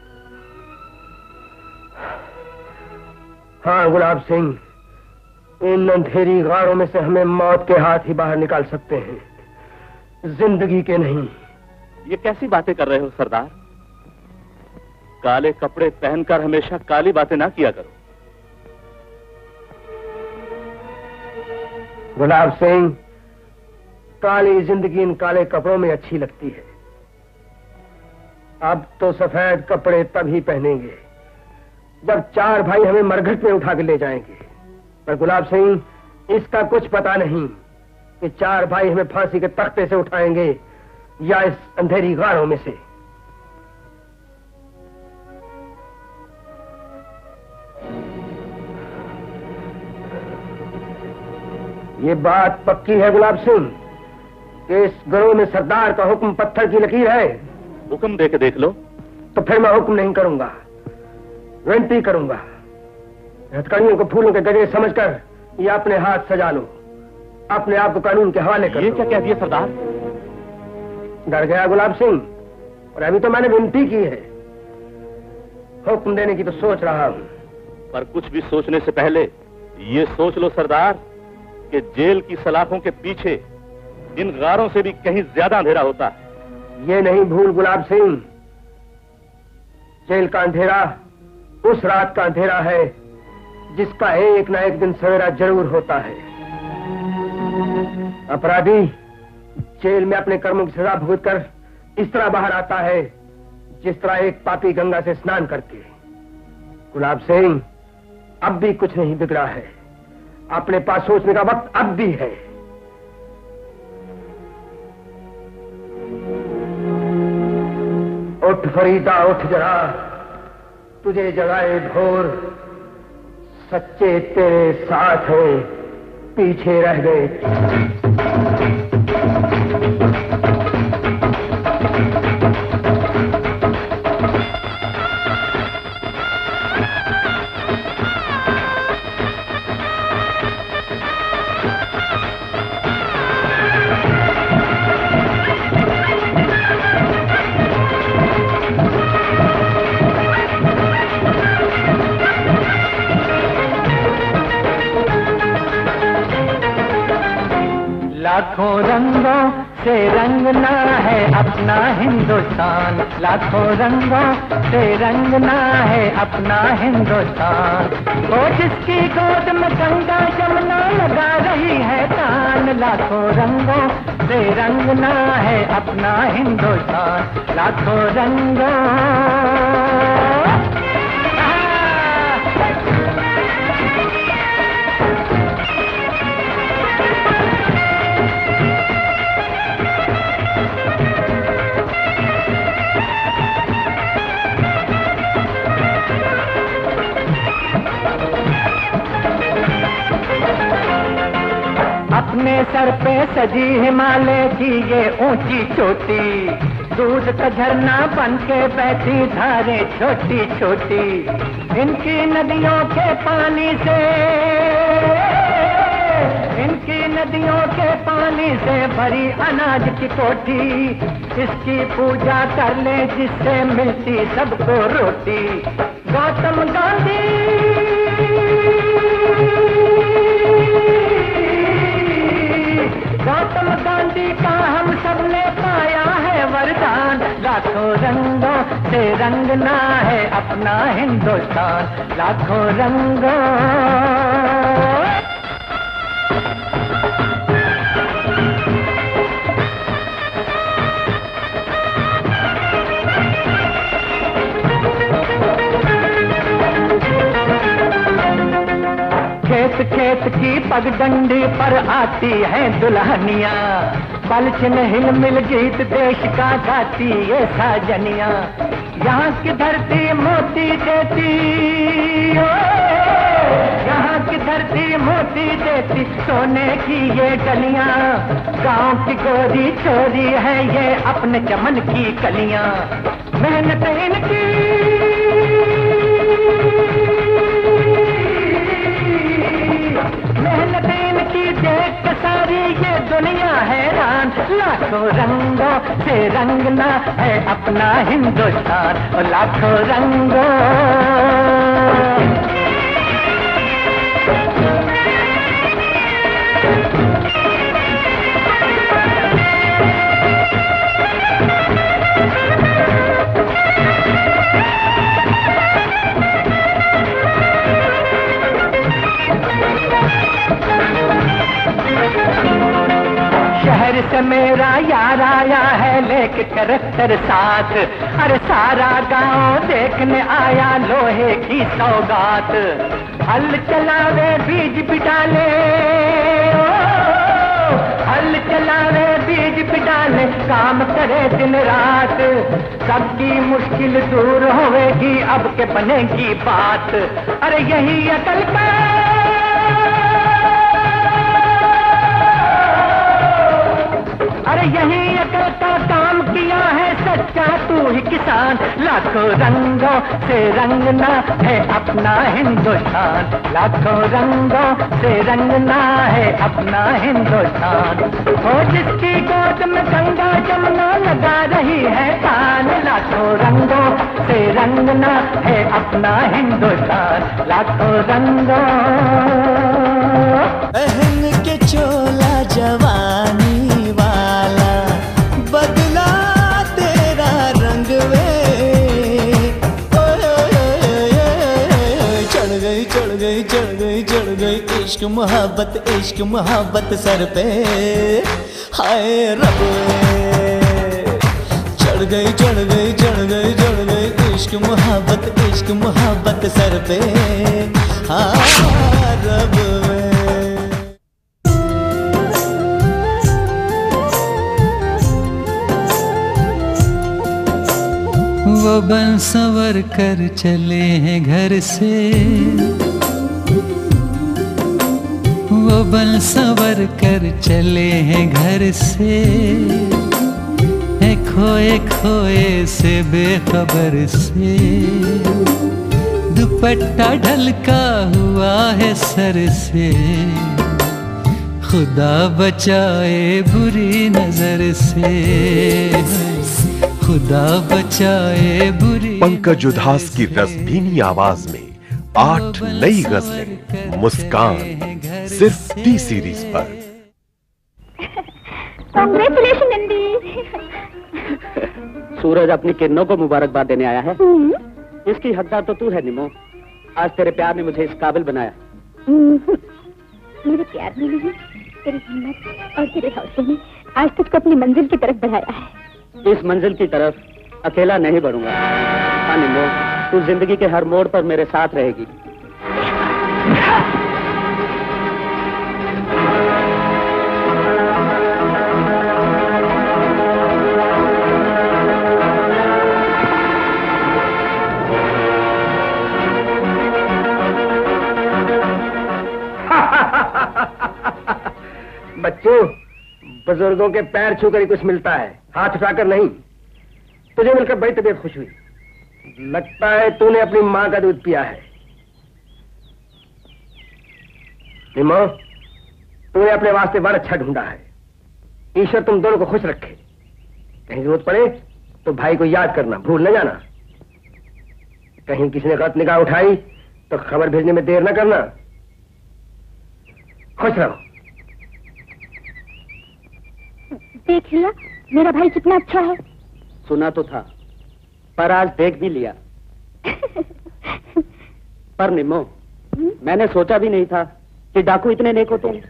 हाँ गुलाब सिंह, इन अंधेरी गारों में से हमें मौत के हाथ ही बाहर निकाल सकते हैं, जिंदगी के नहीं। ये कैसी बातें कर रहे हो सरदार? काले कपड़े पहनकर हमेशा काली बातें ना किया करो। गुलाब सिंह, काली जिंदगी इन काले कपड़ों में अच्छी लगती है। अब तो सफेद कपड़े तभी पहनेंगे जब चार भाई हमें मरघट में उठा के ले जाएंगे। पर गुलाब सिंह, इसका कुछ पता नहीं कि चार भाई हमें फांसी के तख्ते से उठाएंगे या इस अंधेरी गारों में से। ये बात पक्की है गुलाब सिंह कि इस गिरोह में सरदार का हुक्म पत्थर की लकीर है। हुक्म दे के देख लो। तो फिर मैं हुक्म नहीं करूंगा, विनती करूंगा। हथकड़ियों को फूलों के गजरे समझकर या अपने हाथ सजा लो, अपने आप को कानून के हवाले कर। ये क्या कह दिया सरदार? डर गया गुलाब सिंह? और अभी तो मैंने विनती की है, हुक्म देने की तो सोच रहा हूं। पर कुछ भी सोचने से पहले ये सोच लो सरदार कि जेल की सलाखों के पीछे इन गारों से भी कहीं ज्यादा अंधेरा होता है। ये नहीं भूल गुलाब सिंह, जेल का अंधेरा उस रात का अंधेरा है जिसका एक ना एक दिन सवेरा जरूर होता है। अपराधी जेल में अपने कर्मों की सजा भुगतकर इस तरह बाहर आता है जिस तरह एक पापी गंगा से स्नान करके। गुलाब सिंह, अब भी कुछ नहीं बिगड़ा है, अपने पास सोचने का वक्त अब भी है। उठ फरीदा उठ जरा, तुझे जगाए भोर, सच्चे तेरे साथ हैं, पीछे रह गए। लाखों रंगों से रंगना है अपना हिंदुस्तान, लाखों रंगों से रंगना है अपना हिंदुस्तान। ओ जिसकी गोद में गंगा जमुना लगा रही है तान, लाखों रंगों से रंगना है अपना हिंदुस्तान, लाखों रंगों। अपने सर पे सजी हिमालय की ये ऊंची चोटी, दूध का झरना बन के बैठी धारें छोटी छोटी, इनकी नदियों के पानी से, इनकी नदियों के पानी से भरी अनाज की कोठी, इसकी पूजा कर ले जिससे मिलती सबको रोटी। गौतम गांधी, गौतम गांधी का हम सब ने पाया है वरदान, लाखों रंगों से रंगना है अपना हिंदुस्तान, लाखों रंगों। खेत खेत की पगडंडी पर आती है दुल्हनिया, पलछन हिल मिल गीत देश का गाती ये साजनिया। यहाँ की धरती मोती देती, यहाँ की धरती मोती देती सोने की ये गलियां, गांव की गोरी छोरी है ये अपने चमन की कलियां। मेहनत इनकी, मेहनत इनकी देख के सारी ये दुनिया हैरान, लाखों रंगों से रंगना है अपना हिंदुस्तान, और लाखों रंगों। शहर से मेरा यार आया है लेके करैक्टर साथ, अरे सारा गांव देखने आया लोहे की सौगात। हल चलावे बीज बिडाले, हल चलावे बीज बिडाले, काम करे दिन रात, सबकी मुश्किल दूर होवेगी अब के बनेगी बात। अरे यही अकल का, अरे यही अकल का काम किया है सच्चा तू ही किसान, लाखों रंगों से रंगना है अपना हिंदुस्तान, लाखों रंगों से रंगना है अपना हिंदुस्तान। ओ जिसकी गोद में गंगा जमुना लगा रही है तान, लाखों रंगों से रंगना है अपना हिंदुस्तान, लाखों रंगों। पहन के चोला जवानी वाला, बदला तेरा रंग वे, चढ़ गई चढ़ गई चढ़ गई चढ़ गई इश्क मोहब्बत सर पे, हाय रब चढ़ गई चढ़ गई चढ़ गई चढ़ गई इश्क मोहब्बत सर पे, हाँ रब वो बन संवर कर चले हैं घर से, वो बन संवर कर चले हैं घर से, है खोए खोए से बेखबर से, दुपट्टा ढलका हुआ है सर से, खुदा बचाए बुरी नजर से, खुदा बचाए बुरी। पंकज उधास की रसभीनी आवाज में 8 नई गजलें, मुस्कान, सिर्फ टी सीरीज पर। कांग्रेचुलेशन नंदी। सूरज अपनी किरणों को मुबारकबाद देने आया है। इसकी हकदार तो तू है निमो। आज तेरे प्यार ने मुझे इस काबिल बनाया। मेरे प्यार ने नहीं, तेरी हिम्मत और तेरे हौसले ने आज तुझको अपनी मंजिल की तरफ बढ़ाया है। इस मंजिल की तरफ अकेला नहीं बढ़ूंगा। हाँ निमो, तू जिंदगी के हर मोड़ पर मेरे साथ रहेगी। बच्चों, बुजुर्गों के पैर छूकर ही कुछ मिलता है, हाथ उठाकर नहीं। तुझे मिलकर बड़ी तबीयत खुश हुई। लगता है तूने अपनी माँ का दूध पिया है। निमो, तूने अपने वास्ते बड़ा अच्छा ढूंढा है। ईश्वर तुम दोनों को खुश रखे। कहीं जरूरत पड़े तो भाई को याद करना, भूल न जाना। कहीं किसी ने गलत निगाह उठाई तो खबर भेजने में देर न करना। खुश रहो। देख लिया मेरा भाई कितना अच्छा है। सुना तो था, पर आज देख भी लिया। पर निमो, मैंने सोचा भी नहीं था कि डाकू इतने नेक होते हैं।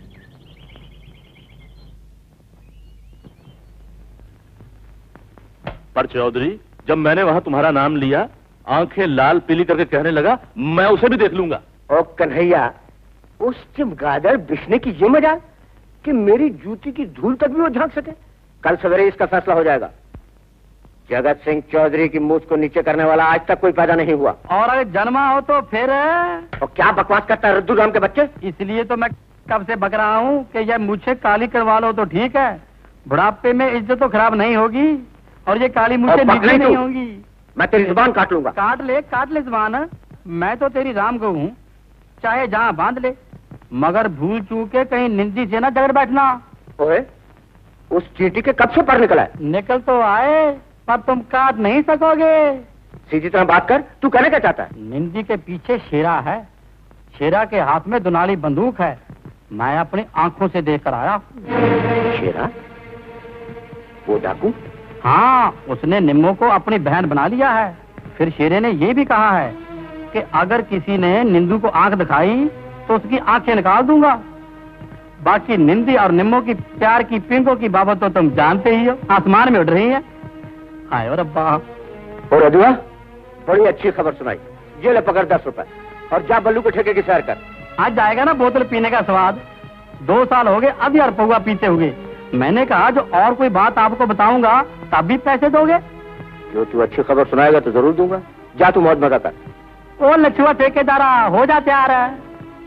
पर चौधरी, जब मैंने वहां तुम्हारा नाम लिया, आंखें लाल पीली करके कहने लगा, मैं उसे भी देख लूंगा। ओ कन्हैया, उस चमगादड़ बिश्ने की ये मजाल कि मेरी जूती की धूल तक भी वो झांक सके। कल सवेरे इसका फैसला हो जाएगा। जगत सिंह चौधरी की मूछ को नीचे करने वाला आज तक कोई पैदा नहीं हुआ। और अगर जन्मा हो तो फिर? और क्या बकवास करता है रद्दू राम के बच्चे। इसलिए तो मैं कब से बक रहा हूँ कि यह मुझे काली करवा लो तो ठीक है, बुढ़ापे में इज्जत तो खराब नहीं होगी और ये काली मुझे नीचे नहीं होगी। मैं तेरी जुबान काट लूंगा। काट ले जुबान। मैं तो तेरी राम को हूँ, चाहे जहाँ बांध ले, मगर भूल चूक के कहीं निंदी से ना झगड़ बैठना। ओए, उस चींटी के कब से पर निकला है? निकल तो आए, पर तुम काट नहीं सकोगे। सीधी तरह बात कर, तू कहने क्या चाहता है? निंदी के पीछे शेरा है, शेरा के हाथ में दुनाली बंदूक है। मैं अपनी आंखों से देख कर आया। शेरा? वो डाकू? हाँ, उसने निम्मो को अपनी बहन बना लिया है। फिर शेरे ने ये भी कहा है कि अगर किसी ने निंदू को आंख दिखाई तो उसकी आंखें निकाल दूंगा। बाकी निंदी और निम्मो की प्यार की पिंगों की बाबत तो तुम जानते ही हो, आसमान में उड़ रही है। हाय और अब्बा। और रजुआ, बड़ी अच्छी खबर सुनाई। ये ले पकड़ 10 रुपए और जा बल्लू को ठेके की सैर कर। आज जाएगा ना बोतल पीने का स्वाद। 2 साल हो गए अब यार पौवा पीते हुए। मैंने कहा जो और कोई बात आपको बताऊंगा तब भी पैसे दोगे? जो तू अच्छी खबर सुनाएगा तो जरूर दूंगा। जा तू मौज मजा कर। ओ लछुआ ठेकेदारा, हो जा तैयार है।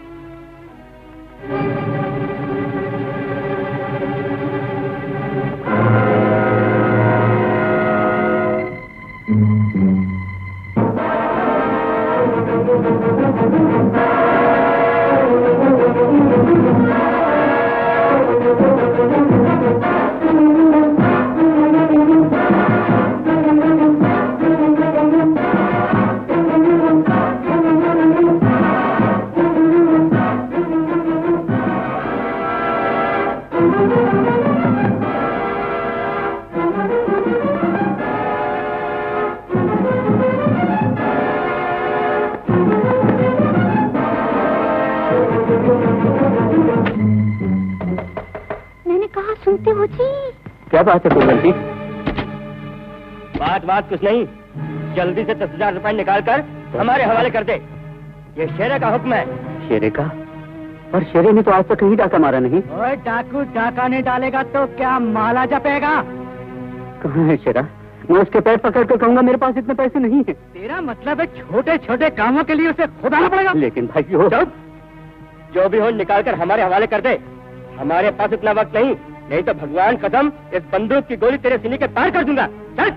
क्या बात है कुंवर जी? बात कुछ नहीं, जल्दी से 10,000 रुपए निकाल कर हमारे हवाले कर दे। ये शेरे का हुक्म है। शेरे का? पर शेरे ने तो आज तक कहीं डाका मारा नहीं। ओए डाकू डाका नहीं डालेगा तो क्या माला जपेगा? कहाँ है शेरा? मैं उसके पैर पकड़ कर कहूंगा मेरे पास इतने पैसे नहीं है। तेरा मतलब है छोटे छोटे कामों के लिए उसे खुदाना पड़ेगा? लेकिन भाई हो जो भी हो निकाल कर हमारे हवाले कर दे। हमारे पास इतना वक्त नहीं तो भगवान कसम इस बंदूक की गोली तेरे सीने के पार कर दूंगा। चल।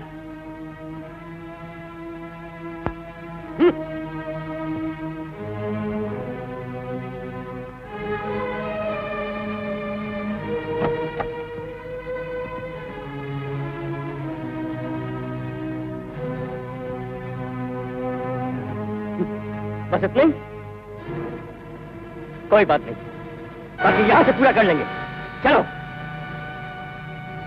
बस इतनी? कोई बात नहीं, बाकी यहां से पूरा कर लेंगे। चलो।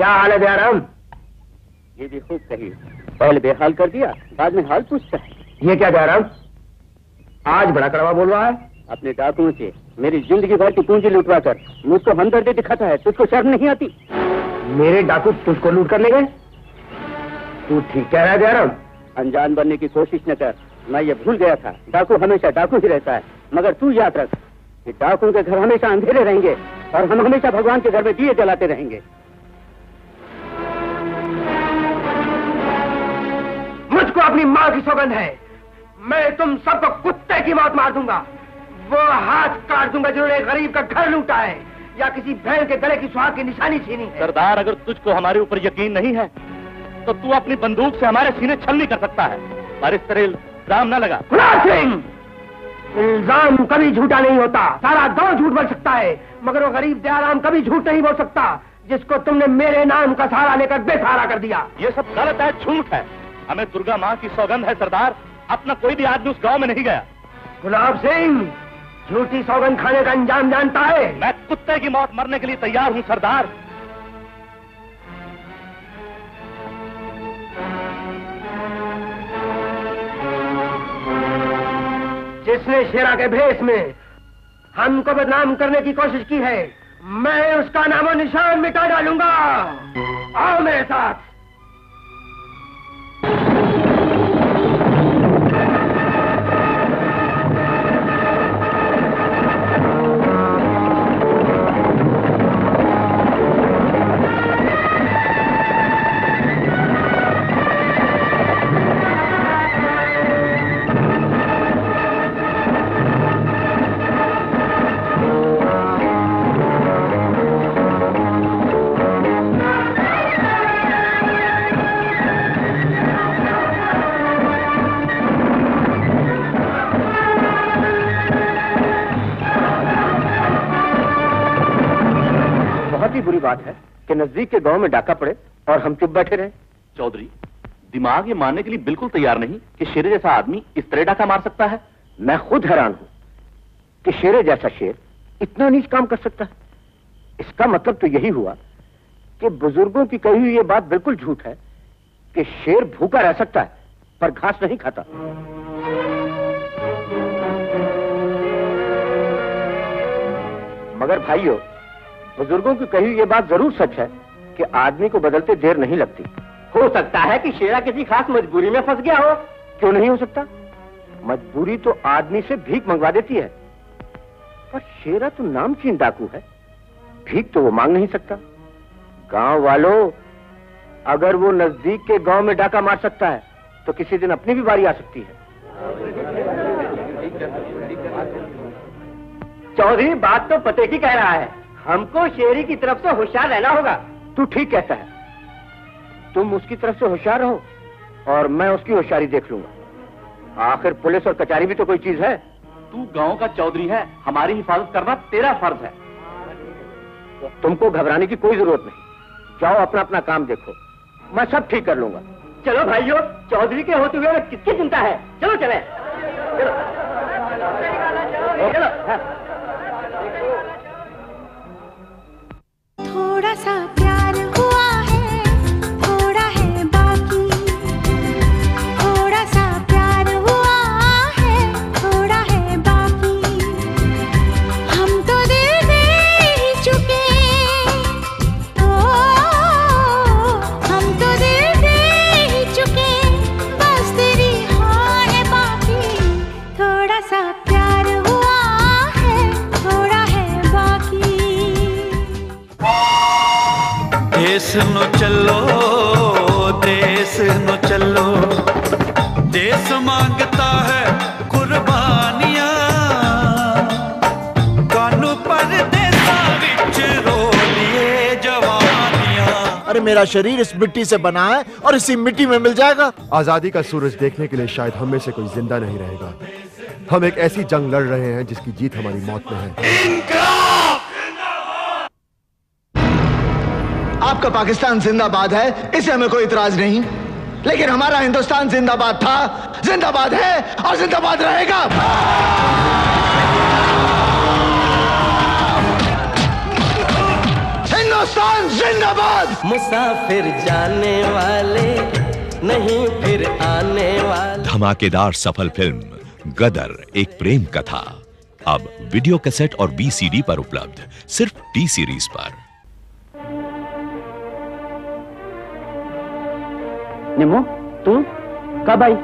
क्या हाल है दयाराम? ये भी खूब कही, पहले बेहाल कर दिया, बाद में हाल पूछता है। ये क्या दयाराम, आज बड़ा कड़वा बोल रहा है? अपने डाकुओं से मेरी जिंदगी भर की पूंजी लुटवा कर मुझको हमदर्दी दिखाता है, तुझको शर्म नहीं आती? मेरे डाकू तुझको लूट कर ले गए? तू ठीक कह रहा है दयाराम? अनजान बनने की कोशिश न कर, मैं ये भूल गया था, डाकू हमेशा डाकू ही रहता है। मगर तू याद रख कि डाकुओं के घर हमेशा अंधेरे रहेंगे और हम हमेशा भगवान के घर में दिए जलाते रहेंगे। मुझको अपनी माँ की सौगंध है, मैं तुम सबको कुत्ते की मौत मार दूंगा। वो हाथ काट दूंगा जिन्होंने गरीब का घर लूटा है या किसी बहन के गले की सुहाग की निशानी छीनी है। सरदार, अगर तुझको हमारे ऊपर यकीन नहीं है तो तू अपनी बंदूक से हमारे सीने छलनी कर सकता है, पर इस तरह इल्जाम न लगा। गुलाब सिंह, इल्जाम कभी झूठा नहीं होता, सारा दौर झूठ बोल सकता है, मगर वो गरीब दयाराम कभी झूठ नहीं बोल सकता जिसको तुमने मेरे नाम का सहारा लेकर बेसहारा कर दिया। ये सब गलत है, झूठ है। हमें दुर्गा माँ की सौगंध है सरदार, अपना कोई भी आदमी उस गांव में नहीं गया। गुलाब सिंह, झूठी सौगंध खाने का अंजाम जानता है? मैं कुत्ते की मौत मरने के लिए तैयार हूँ सरदार। जिसने शेरा के भेष में हमको बदनाम करने की कोशिश की है, मैं उसका नामो निशान मिटा डालूंगा। आओ मेरे साथ। बुरी बात है कि नजदीक के गांव में डाका पड़े और हम चुप बैठे रहे। चौधरी, दिमाग ये मानने के लिए बिल्कुल तैयार नहीं कि शेरे जैसा आदमी इस तरह डाका मार सकता है। मैं खुद हैरान हूं कि शेरे जैसा शेर इतना नीच काम कर सकता है। इसका मतलब तो यही हुआ कि बुजुर्गों की कही हुई ये बात बिल्कुल झूठ है कि शेर भूखा रह सकता है पर घास नहीं खाता। मगर भाइयों, बुजुर्गों की कही हुई ये बात जरूर सच है कि आदमी को बदलते देर नहीं लगती। हो सकता है कि शेरा किसी खास मजबूरी में फंस गया हो। क्यों नहीं हो सकता? मजबूरी तो आदमी से भीख मंगवा देती है, पर शेरा तो नामचीन डाकू है, भीख तो वो मांग नहीं सकता। गांव वालों, अगर वो नजदीक के गांव में डाका मार सकता है तो किसी दिन अपनी भी बारी आ सकती है। चौधरी, बात तो पते की कह रहा है, हमको शेरी की तरफ से होशियार रहना होगा। तू ठीक कहता है, तुम उसकी तरफ से होशियार रहो और मैं उसकी होशियारी देख लूंगा। आखिर पुलिस और कचहरी भी तो कोई चीज है। तू गांव का चौधरी है, हमारी हिफाजत करना तेरा फर्ज है। तुमको घबराने की कोई जरूरत नहीं, जाओ अपना अपना काम देखो, मैं सब ठीक कर लूंगा। चलो भाइयों, चौधरी के होते हुए किसकी चिंता है? चलो चले, चलो चलो। थोड़ा सा प्यार हुआ है, थोड़ा है बाकी, थोड़ा सा प्यार हुआ है, थोड़ा है बाकी। हम तो दिल दे ही चुके, ओ हम तो दिल दे ही चुके, बस तेरी हाँ है बाकी। थोड़ा सा प्यार हुआ है, थोड़ा है बाकी। देश नो चलो, देश नो चलो, देश मांगता है कुर्बानियां, कानू पर देशा विच रो लिए जवानियां। अरे मेरा शरीर इस मिट्टी से बना है और इसी मिट्टी में मिल जाएगा। आजादी का सूरज देखने के लिए शायद हम में से कोई जिंदा नहीं रहेगा। हम एक ऐसी जंग लड़ रहे हैं जिसकी जीत हमारी मौत में है। आपका पाकिस्तान जिंदाबाद है, इसे हमें कोई इतराज नहीं, लेकिन हमारा हिंदुस्तान जिंदाबाद था, जिंदाबाद है और जिंदाबाद रहेगा। हिंदुस्तान हिंदुस्तान जिंदाबाद। मुसाफिर जाने वाले नहीं फिर आने वाले। धमाकेदार सफल फिल्म गदर एक प्रेम कथा अब वीडियो कैसेट और VCD पर उपलब्ध, सिर्फ टी सीरीज पर। निम्मो, तू कब आई?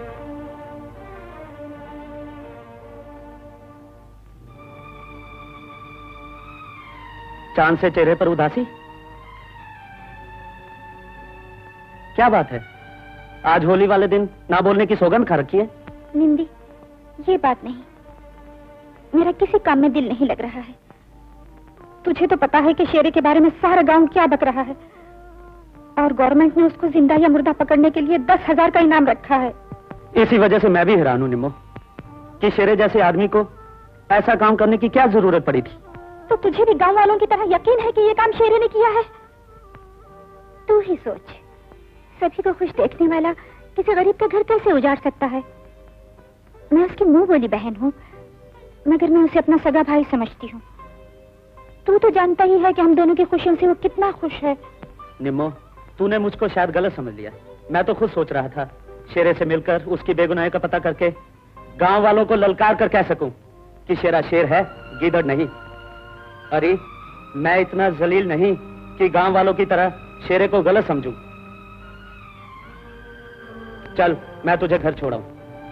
चांद से चेहरे पर उदासी, क्या बात है? आज होली वाले दिन ना बोलने की सौगंध खा रखी है। निंदी, ये बात नहीं, मेरा किसी काम में दिल नहीं लग रहा है। तुझे तो पता है कि शेरे के बारे में सारा गांव क्या बक रहा है, और गवर्नमेंट ने उसको जिंदा या मुर्दा पकड़ने के लिए 10,000 का इनाम रखा है। इसी वजह से मैं भी हैरान हूं निम्मो, कि शेरे जैसे आदमी को ऐसा काम करने की क्या जरूरत पड़ी थी। तो तुझे भी गांव वालों की तरह यकीन है कि ये काम शेरे ने किया है? तू ही सोच, सभी को खुश देखने वाला किसी गरीब का घर कैसे उजाड़ सकता है? मैं उसकी मुंह बोली बहन हूँ, मगर मैं उसे अपना सगा भाई समझती हूँ। तू तो जानता ही है कि हम दोनों की खुशियों से वो कितना खुश है। निम्मो, तूने मुझको शायद गलत समझ लिया। मैं तो खुद सोच रहा था शेरे से मिलकर उसकी बेगुनाही का पता करके गांव वालों को ललकार कर कह सकूं कि शेरा शेर है, गीदड़ नहीं। अरे मैं इतना जलील नहीं कि गांव वालों की तरह शेरे को गलत समझूं। चल, मैं तुझे घर छोड़ाऊं।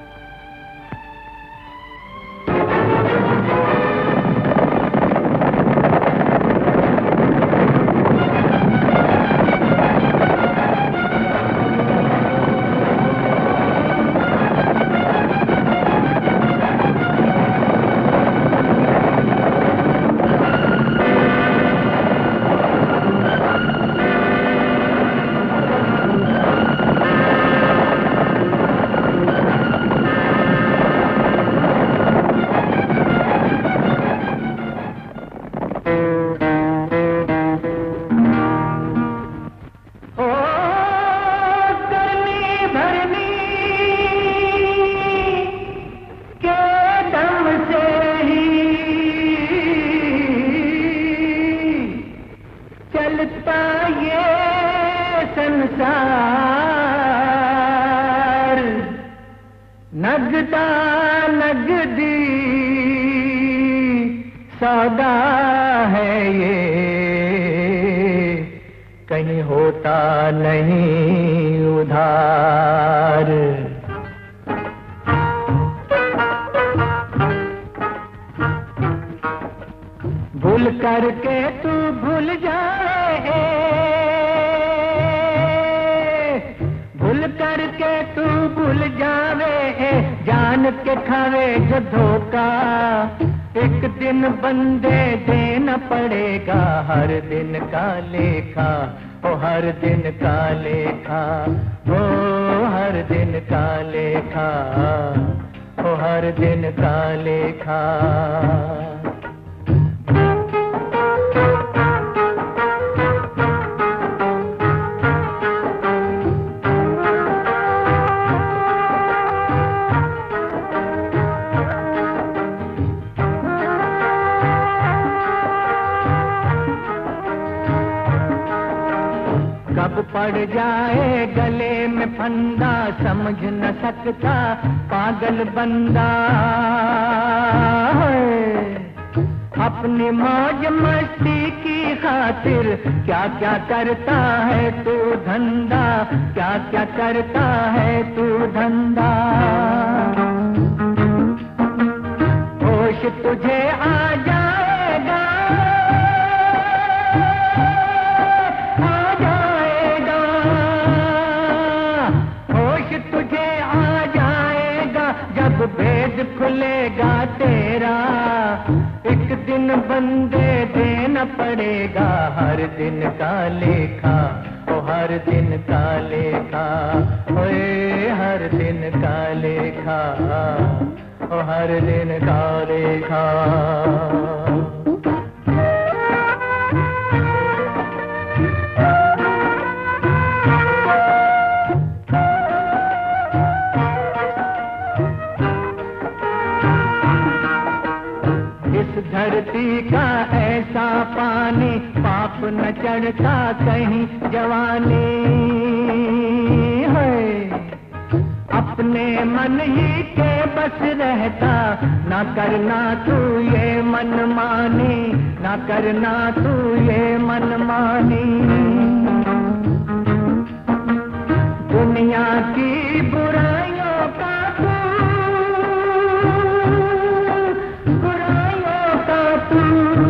पड़ जाए गले में फंदा समझ न सकता पागल बंदा। अपनी मौज मस्ती की खातिर क्या क्या करता है तू धंधा, क्या क्या करता है तू धंधा। होश तुझे आ जाएगा, भेद खुलेगा तेरा। एक दिन बंदे देना पड़ेगा हर दिन का लेखा, ओ हर दिन का लेखा, ओए हर दिन का लेखा, ओ हर दिन का लेखा। धरती का ऐसा पानी पाप न चढ़ता कहीं जवानी है। अपने मन ही के बस रहता, ना करना तू ये मनमानी, ना करना तू ये मनमानी। दुनिया की बुराइयों का तू, बुराइयों का तू,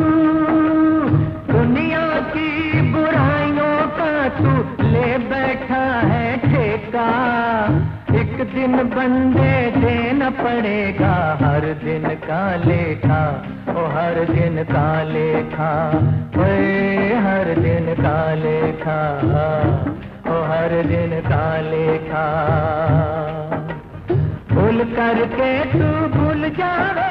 दुनिया की बुराइयों का तू ले बैठा है ठेका। एक दिन बंदे देना पड़ेगा हर दिन का लेखा, ओ हर दिन का लेखा, ओए हर दिन का लेखा, ओ हर दिन का लेखा। भूल करके तू भूल जावे,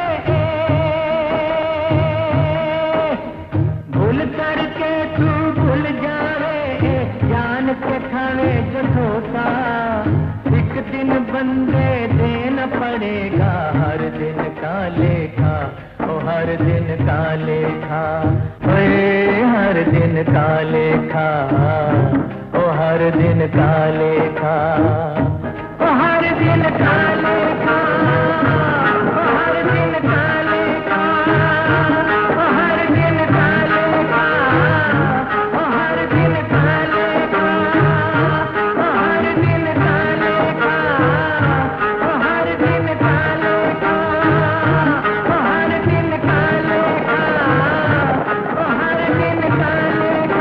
भूल करके तू भूल जावे, जान के खावे जो धोखा। एक दिन बंदे देना पड़ेगा हर दिन का लेखा, ओ हर दिन का लेखा, ओए हर दिन का लेखा, ओ हर दिन का लेखा, ओ हर दिन का लेखा, ओ हर दिन का लेखा, ओ हर दिन का लेखा, ओ हर दिन का लेखा, ओ हर दिन का लेखा, ओ हर दिन का लेखा, ओ हर दिन का लेखा, ओ हर दिन का लेखा।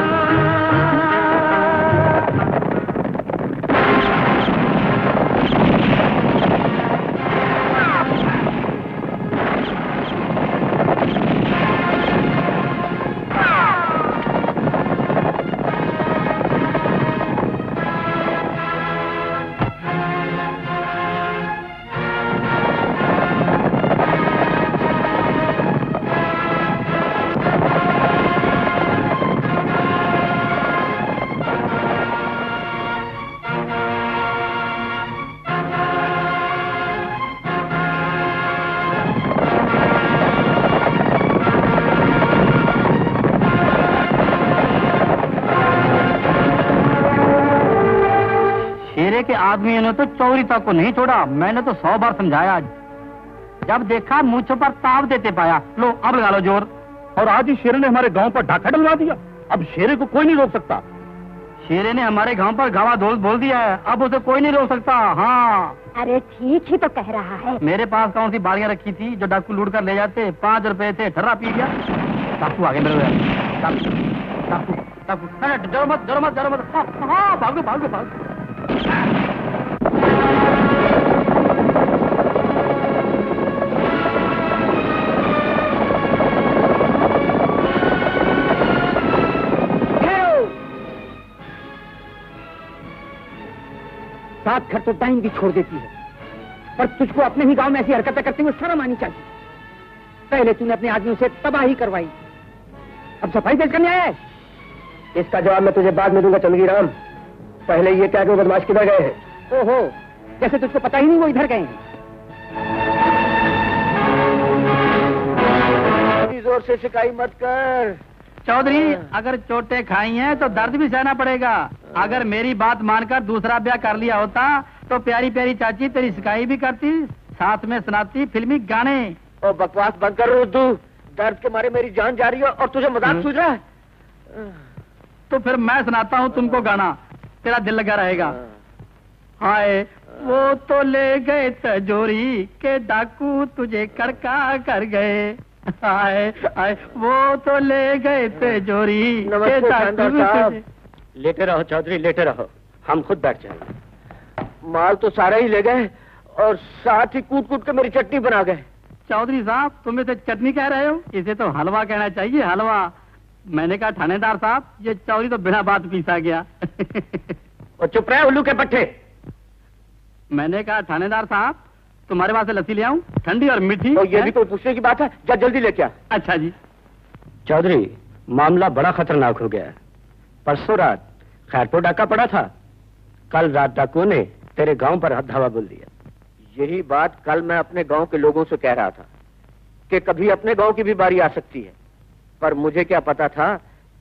के आदमियों ने तो चौरी तक को नहीं छोड़ा। मैंने तो 100 बार समझाया, जब देखा मुझ पर ताव देते पाया। लो अब लगा लो जोर। और आज ही शेरे ने हमारे गांव पर ढाका डलवा दिया। अब शेरे को कोई नहीं रोक सकता। शेरे ने हमारे गांव पर गावा धोल बोल दिया है, अब उसे कोई नहीं रोक सकता। हाँ अरे ठीक ही तो कह रहा है। मेरे पास कौन सी बालियां रखी थी जो डाकू लूट कर ले जाते? 5 रुपए थे, ठर्रा पी गया। डाकू आगे मेरे डाकू डाकू डरो मत डरो मत डरो मत। हाँ भागो भागो भागो। सात खर्च तो टाइम भी छोड़ देती है, पर तुझको अपने ही गांव में ऐसी हरकतें करते हुए शर्म आनी चाहिए। पहले तूने अपने आदमियों से तबाही करवाई, अब सफाई पेश करने आया है। इसका जवाब मैं तुझे बाद में दूंगा चंदगी राम। पहले ये क्या कि वो बदमाश किधर गए हैं? ओहो, जैसे तुझको पता ही नहीं वो इधर गए हैं। जोर से शिकाई मत कर चौधरी। अगर चोटें खाई हैं तो दर्द भी सहना पड़ेगा। अगर मेरी बात मानकर दूसरा ब्याह कर लिया होता तो प्यारी प्यारी चाची तेरी शिकाई भी करती, साथ में सुनाती फिल्मी गाने। ओ बकवास बंद कर रुद्दू। दर्द के मारे मेरी जान जा रही है और तुझे मजाक सूझ रहा है। तो फिर मैं सुनाता हूँ तुमको गाना, तेरा दिल लगा रहेगा। हाय वो तो ले गए तजोरी के डाकू तुझे करका कर गए। हाय हाय वो तो ले गए तिजोरी के डाकू। लेटे रहो चौधरी, लेटे रहो, हम खुद बैठ जाएंगे। माल तो सारा ही ले गए और साथ ही कूट कूट के मेरी चटनी बना गए। चौधरी साहब तुम इसे चटनी कह रहे हो? इसे तो हलवा कहना चाहिए, हलवा। मैंने कहा थानेदार साहब ये चौधरी तो बिना बात पीसा गया। और चुप रहे उल्लू के पट्टे। मैंने कहा थानेदार साहब तुम्हारे पास से लस्सी ले आऊं, ठंडी और मीठी। तो ये भी कोई पूछने की बात है? जा जल्दी लेके आ। अच्छा जी। चौधरी मामला बड़ा खतरनाक हो गया है। परसों रात खैरपुर डाका पड़ा था, कल रात डाकुओं ने तेरे गांव पर धावा बोल दिया। यही बात कल मैं अपने गांव के लोगों से कह रहा था कि कभी अपने गांव की भी बारी आ सकती है, पर मुझे क्या पता था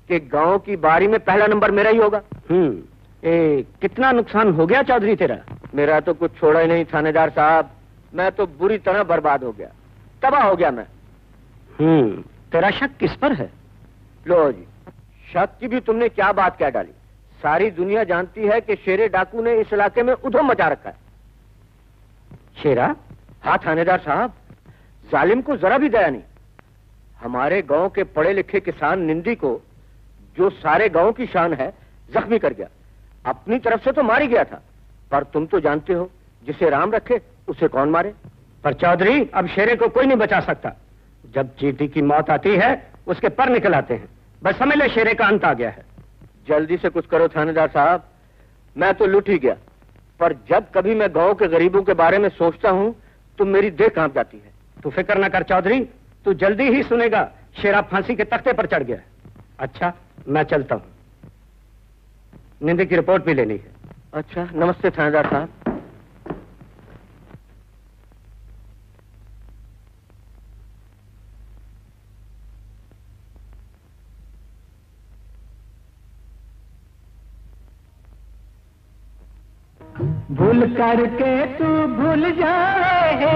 कि गांव की बारी में पहला नंबर मेरा ही होगा। कितना नुकसान हो गया चौधरी तेरा? मेरा तो कुछ छोड़ा ही नहीं थानेदार साहब, मैं तो बुरी तरह बर्बाद हो गया, तबाह हो गया मैं। तेरा शक किस पर है? लो जी, शक की भी तुमने क्या बात कह डाली। सारी दुनिया जानती है कि शेरे डाकू ने इस इलाके में उधम मचा रखा है। शेरा? हाँ थानेदार साहब, जालिम को जरा भी दया नहीं। हमारे गांव के पढ़े लिखे किसान निंदी को, जो सारे गांव की शान है, जख्मी कर गया। अपनी तरफ से तो मार ही गया था, पर तुम तो जानते हो जिसे राम रखे उसे कौन मारे। पर चौधरी, अब शेरे को कोई नहीं बचा सकता। जब चींटी की मौत आती है उसके पर निकल आते हैं। बस समझ ले शेरे का अंत आ गया है। जल्दी से कुछ करो थानेदार साहब, मैं तो लुट ही गया। पर जब कभी मैं गांव के गरीबों के बारे में सोचता हूं तो मेरी देह कांप जाती है। तू फिक्र ना कर चौधरी, तू जल्दी ही सुनेगा शेरा फांसी के तख्ते पर चढ़ गया है। अच्छा, मैं चलता हूं, निंदे की रिपोर्ट भी लेनी है। अच्छा, नमस्ते थानेदार साहब। भूल करके तू भूल जाए,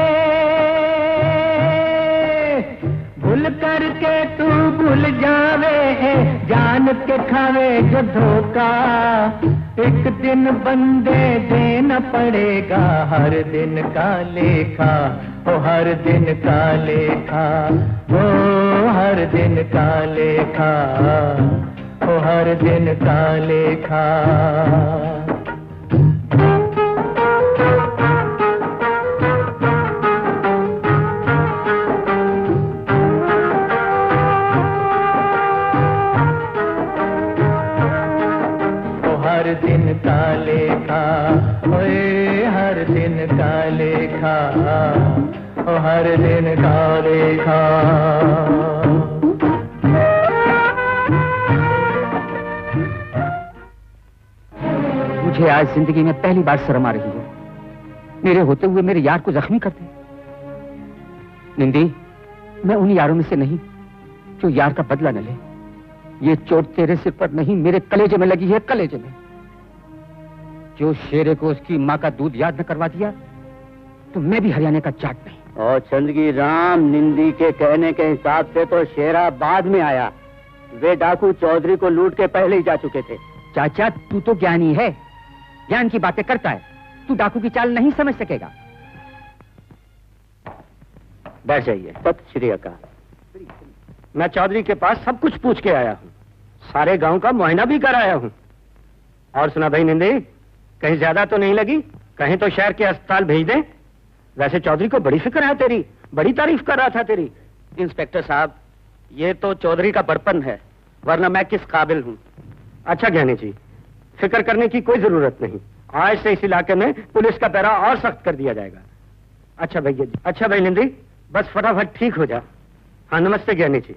भूल करके तू भूल जावे है, जान के खावे जो धोखा, एक दिन बंदे देना पड़ेगा हर दिन का लेखा। ओ हर दिन का लेखा, ओ हर दिन का लेखा, ओ हर दिन का लेखा। हर दिन का लेखा, ओए हर दिन का लेखा, ओ हर दिन का लेखा। मुझे आज जिंदगी में पहली बार शर्म आ रही है, मेरे होते हुए मेरे यार को जख्मी करते। निंदी, मैं उन यारों में से नहीं जो यार का बदला न ले। ये चोट तेरे सिर पर नहीं, मेरे कलेजे में लगी है, कलेजे में। जो शेरे को उसकी माँ का दूध याद न करवा दिया तो मैं भी हरियाणा का जाट नहीं। और चंदगी राम, निंदी के कहने के हिसाब से तो शेरा बाद में आया। वे डाकू चौधरी को लूट के पहले ही जा चुके थे। चाचा, तू तो ज्ञानी है, ज्ञान की बातें करता है, तू डाकू की चाल नहीं समझ सकेगा। बैठ जाइए। सत श्री अकाल। मैं चौधरी के पास सब कुछ पूछ के आया हूँ, सारे गांव का मुआयना भी कराया हूँ। और सुना भाई निंदे, कहीं ज्यादा तो नहीं लगी? कहीं तो शहर के अस्पताल भेज दें। वैसे चौधरी को बड़ी फिक्र है तेरी, बड़ी तारीफ कर रहा था तेरी। इंस्पेक्टर साहब, ये तो चौधरी का बड़पन है, वरना मैं किस काबिल हूँ। अच्छा ज्ञानी जी, फिक्र करने की कोई जरूरत नहीं। आज से इस इलाके में पुलिस का पहरा और सख्त कर दिया जाएगा। अच्छा भैया जी, अच्छा भाई निंदी, बस फटाफट ठीक हो जा। हाँ नमस्ते ज्ञानी जी।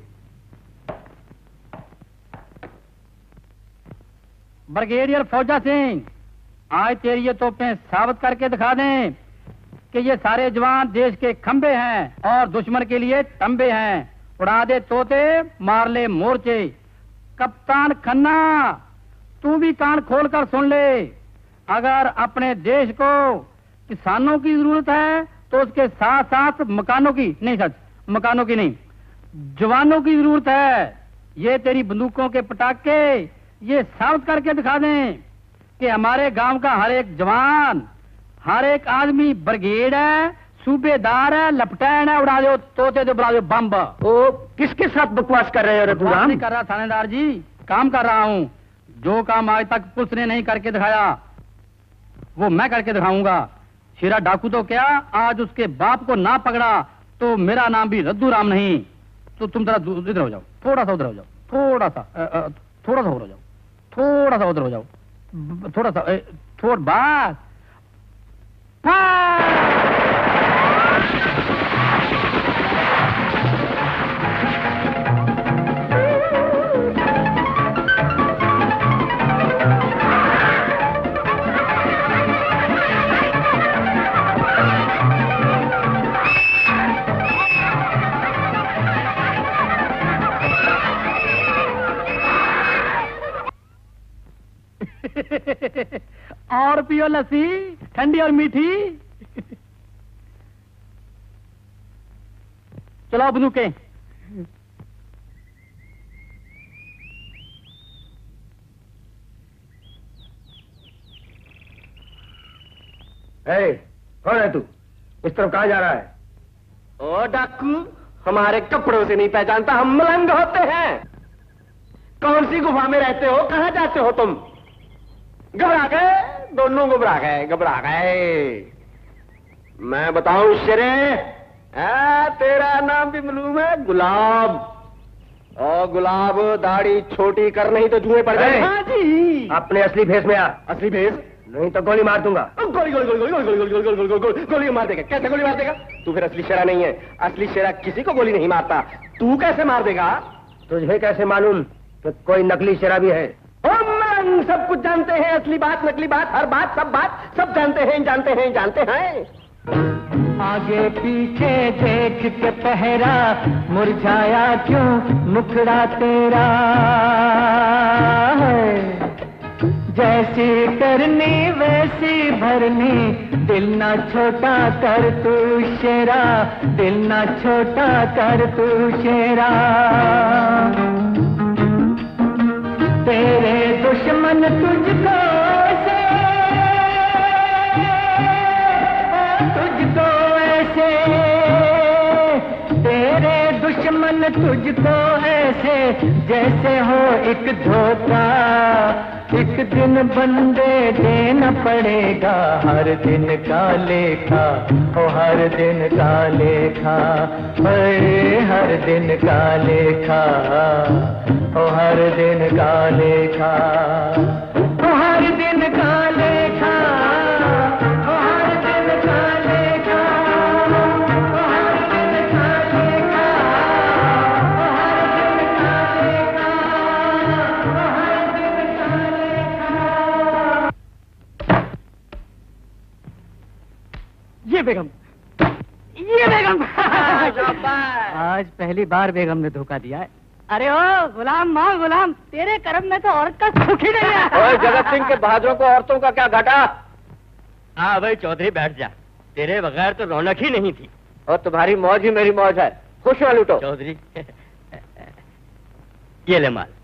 ब्रिगेडियर फौजा सिंह, आज तेरी ये तोपें साबित करके दिखा दें कि ये सारे जवान देश के खंबे हैं और दुश्मन के लिए तंबे हैं। उड़ा दे तोते, मार ले मोर्चे। कप्तान खन्ना, तू भी कान खोल कर सुन ले। अगर अपने देश को किसानों की जरूरत है तो उसके साथ साथ मकानों की नहीं, सच मकानों की नहीं, जवानों की जरूरत है। ये तेरी बंदूकों के पटाखे ये साबित करके दिखा दें कि हमारे गांव का हर एक जवान, हर एक आदमी ब्रिगेड है, सूबेदार है, लेफ्टिनेंट है। उड़ा दो तोते, जो बना दो बम्ब। ओ, किसके साथ बकवास कर रहे हो रघुराम? नहीं कर रहा थानेदार जी, काम कर रहा हूँ। जो काम आज तक पुलिस ने नहीं करके दिखाया वो मैं करके दिखाऊंगा। शेरा डाकू तो क्या, आज उसके बाप को ना पकड़ा तो मेरा नाम भी रद्दू राम नहीं। तो तुम जरा इधर हो जाओ, थोड़ा सा उधर हो जाओ, थोड़ा सा उधर हो जाओ, थोड़ा सा उधर हो जाओ, थोड़ा सा थोड़ा बस। और पियो लस्सी, ठंडी और मीठी। चलो बंदूकें। कौन है तू? इस तरफ कहाँ जा रहा है? ओ डाकू, हमारे कपड़ों से नहीं पहचानता, हम मलंग होते हैं। कौन सी गुफा में रहते हो? कहाँ जाते हो तुम? घबरा गए, दोनों घबरा गए। मैं बताऊं शेरे, तेरा नाम भी मालूम है? गुलाब। ओ गुलाब, दाढ़ी छोटी कर नहीं तो जुए पड़ जाए। हाँ जी। अपने असली भेष में आ। असली भेष? नहीं तो गोली मार दूंगा। गोली मार देगा? कैसे गोली मार देगा? तू फिर असली शेरा नहीं है। असली शेरा किसी को गोली नहीं मारता, तू कैसे मार देगा? तुझे कैसे मालूम कि कोई नकली शेरा भी है? सब कुछ जानते हैं, असली बात, नकली बात, हर बात, सब जानते हैं। आगे पीछे देख के पहरा, मुरझाया क्यों मुखड़ा तेरा है। जैसी करनी वैसी भरनी, दिल ना छोटा कर तू शेरा, दिल ना छोटा कर तू शेरा। तेरे दुश्मन तुझको ऐसे, तेरे दुश्मन तुझको ऐसे जैसे हो एक धोखा। एक दिन बंदे देना पड़ेगा हर दिन का लेखा, ओ हर दिन का लेखा, हर दिन का लेखा, ओ हर दिन का लेखा, ओ हर दिन का लेखा, ओ हर दिन का लेखा, ओ हर दिन का लेखा, ओ हर दिन का लेखा, ओ हर दिन का लेखा। ये बेगम, आज पहली बार बेगम ने धोखा दिया है। अरे ओ गुलाम माँ गुलाम, तेरे कर्म में तो औरत का सुख ही नहीं है। जगत सिंह के बहादुरों को औरतों का क्या घटा? हाँ भाई चौधरी बैठ जा, तेरे बगैर तो रौनक ही नहीं थी। और तुम्हारी मौज ही मेरी मौज है, खुश ना लूटो। चौधरी ये ले माल।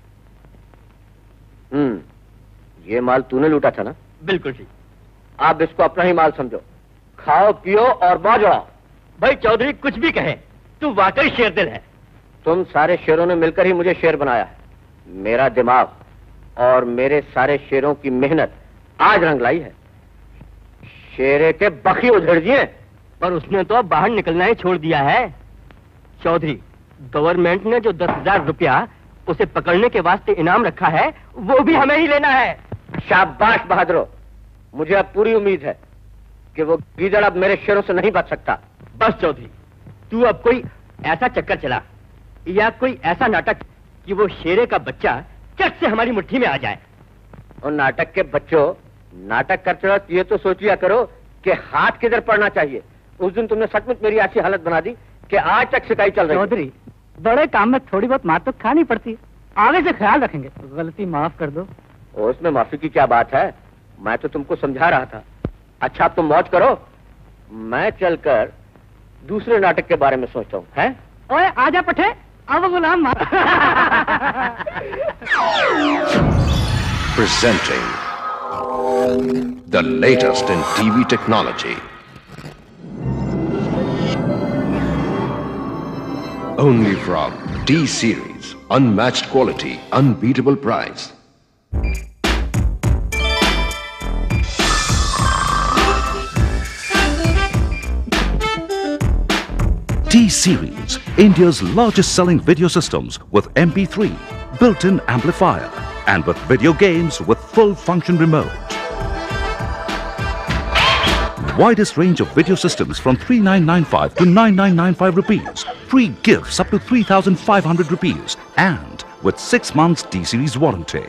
ये माल तूने लूटा था ना? बिल्कुल ठीक। आप इसको अपना ही माल समझो, खाओ पियो और मौज उड़ाओ। भाई चौधरी कुछ भी कहे, तू वाकई शेर दिल है। तुम सारे शेरों ने मिलकर ही मुझे शेर बनाया है। मेरा दिमाग और मेरे सारे शेरों की मेहनत आज रंग लाई है। शेरे के बखी उधड़ दिए, पर उसने तो अब बाहर निकलना ही छोड़ दिया है। चौधरी, गवर्नमेंट ने जो 10,000 रुपया उसे पकड़ने के वास्ते इनाम रखा है, वो भी हमें ही लेना है। शाबाश बहादुरों, मुझे अब पूरी उम्मीद है कि वो गीदड़ अब मेरे शेरों से नहीं बच सकता। बस चौधरी, तू अब कोई ऐसा चक्कर चला या कोई ऐसा नाटक कि वो शेरे का बच्चा चट से हमारी मुट्ठी में आ जाए। और नाटक के बच्चों, नाटक करते वक्त ये तो सोच लिया करो कि हाथ किधर पड़ना चाहिए। उस दिन तुमने सचमुच मेरी ऐसी हालत बना दी कि आज तक शिकायत चल रही है। चौधरी, बड़े काम में थोड़ी बहुत मार तो खानी पड़ती, आगे से ख्याल रखेंगे। गलती माफ कर दो। और उसमें माफी की क्या बात है, मैं तो तुमको समझा रहा था। अच्छा अब तुम मौज करो, मैं चलकर दूसरे नाटक के बारे में सोचता हूँ। हैं? ओए आजा पठे, अब गुलाम मार। Presenting the latest in TV technology. Only from T-Series, unmatched quality, unbeatable price. T-Series, India's largest selling video systems with MP3, built-in amplifier, and with video games with full function remote. Widest range of video systems from 3995 to 9995 rupees. Free gifts up to 3500 rupees and with 6 months T-Series warranty.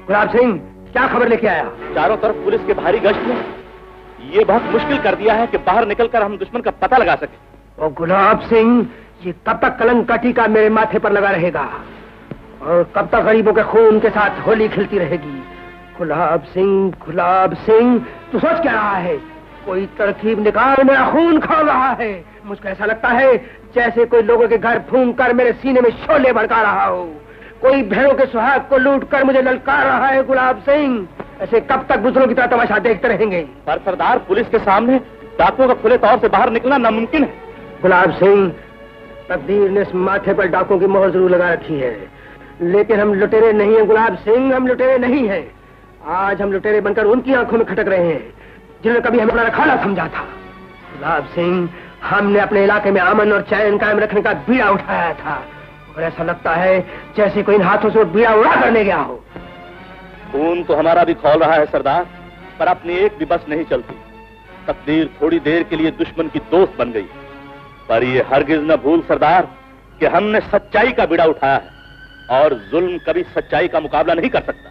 Gulab Singh, क्या खबर लेके आया? चारों तरफ police के भारी गश्त ने ये बहुत मुश्किल कर दिया है कि बाहर निकलकर हम दुश्मन का पता लगा सके। और गुलाब सिंह, ये कब तक कलंक का टीका मेरे माथे पर लगा रहेगा और कब तक गरीबों के खून के साथ होली खिलती रहेगी? गुलाब सिंह, तू सोच क्या रहा है? कोई तरकीब निकाल, मेरा खून खा रहा है। मुझको ऐसा लगता है जैसे कोई लोगों के घर फूंक कर मेरे सीने में शोले भड़का रहा हो, कोई भेड़ों के सुहाग को लूट कर मुझे ललकार रहा है। गुलाब सिंह, ऐसे कब तक बुजुर्गों की तरह तमाशा देखते रहेंगे? पर सरदार, पुलिस के सामने डाकुओं का खुले तौर से बाहर निकलना नामुमकिन है। गुलाब सिंह, तकदीर ने इस माथे पर डाकुओं की मोहर जरूर लगा रखी है, लेकिन हम लुटेरे नहीं हैं। गुलाब सिंह, हम लुटेरे नहीं हैं। आज हम लुटेरे बनकर उनकी आंखों में खटक रहे हैं जिन्होंने कभी हमें अपना रखाला समझा था। गुलाब सिंह, हमने अपने इलाके में अमन और चैन कायम रखने का बीड़ा उठाया था और ऐसा लगता है जैसे कोई इन हाथों से बीड़ा उड़ा करने गया हो। खून तो हमारा भी खौल रहा है सरदार, पर अपनी एक भी बस नहीं चलती। तकदीर थोड़ी देर के लिए दुश्मन की दोस्त बन गई, पर ये हरगिज न भूल सरदार कि हमने सच्चाई का बीड़ा उठाया है और जुल्म कभी सच्चाई का मुकाबला नहीं कर सकता।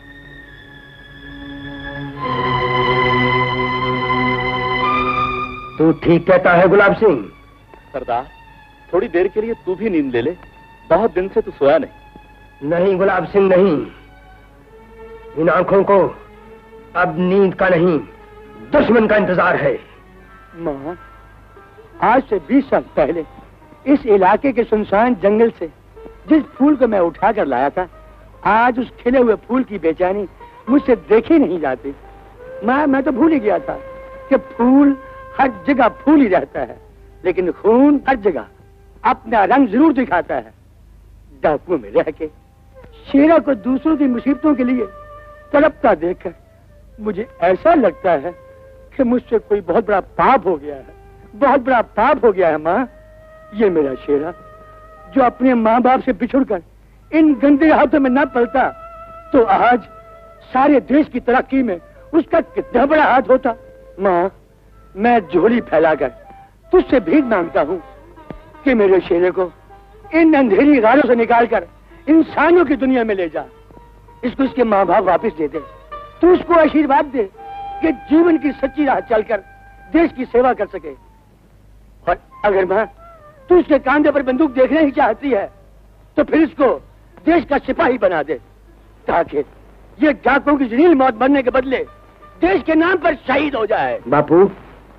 तू ठीक कहता है गुलाब सिंह। सरदार, थोड़ी देर के लिए तू भी नींद ले ले, बहुत दिन से तू सोया नहीं। नहीं गुलाब सिंह, नहीं। इन आंखों को अब नींद का नहीं, दुश्मन का इंतजार है। मां, आज से 20 साल पहले इस इलाके के सुनसान जंगल से जिस फूल को मैं उठा कर लाया था, आज उस खिले हुए फूल की बेचैनी मुझसे देखी नहीं जाती। मैं तो भूल ही गया था कि फूल हर जगह फूल ही रहता है, लेकिन खून हर जगह अपना रंग जरूर दिखाता है। डाकुओं में रह के शेरा को दूसरों की मुसीबतों के लिए तड़पता देखकर मुझे ऐसा लगता है कि मुझसे कोई बहुत बड़ा पाप हो गया है, बहुत बड़ा पाप हो गया है। माँ, ये मेरा शेरा जो अपने माँ बाप से बिछुड़कर इन गंदे हाथों में न पलता तो आज सारे देश की तरक्की में उसका कितना बड़ा हाथ होता। माँ, मैं झोली फैलाकर तुझसे भीख मांगता हूँ कि मेरे शेरे को इन अंधेरी गारों से निकालकर इंसानों की दुनिया में ले जा। इसको इसके माँ बाप वापस दे दे। तू उसको आशीर्वाद दे कि जीवन की सच्ची राह चलकर देश की सेवा कर सके। और अगर माँ तू उसके कांधे पर बंदूक देखना ही चाहती है तो फिर इसको देश का सिपाही बना दे, ताकि ये डाकुओं की जलील मौत मरने के बदले देश के नाम पर शहीद हो जाए। बापू,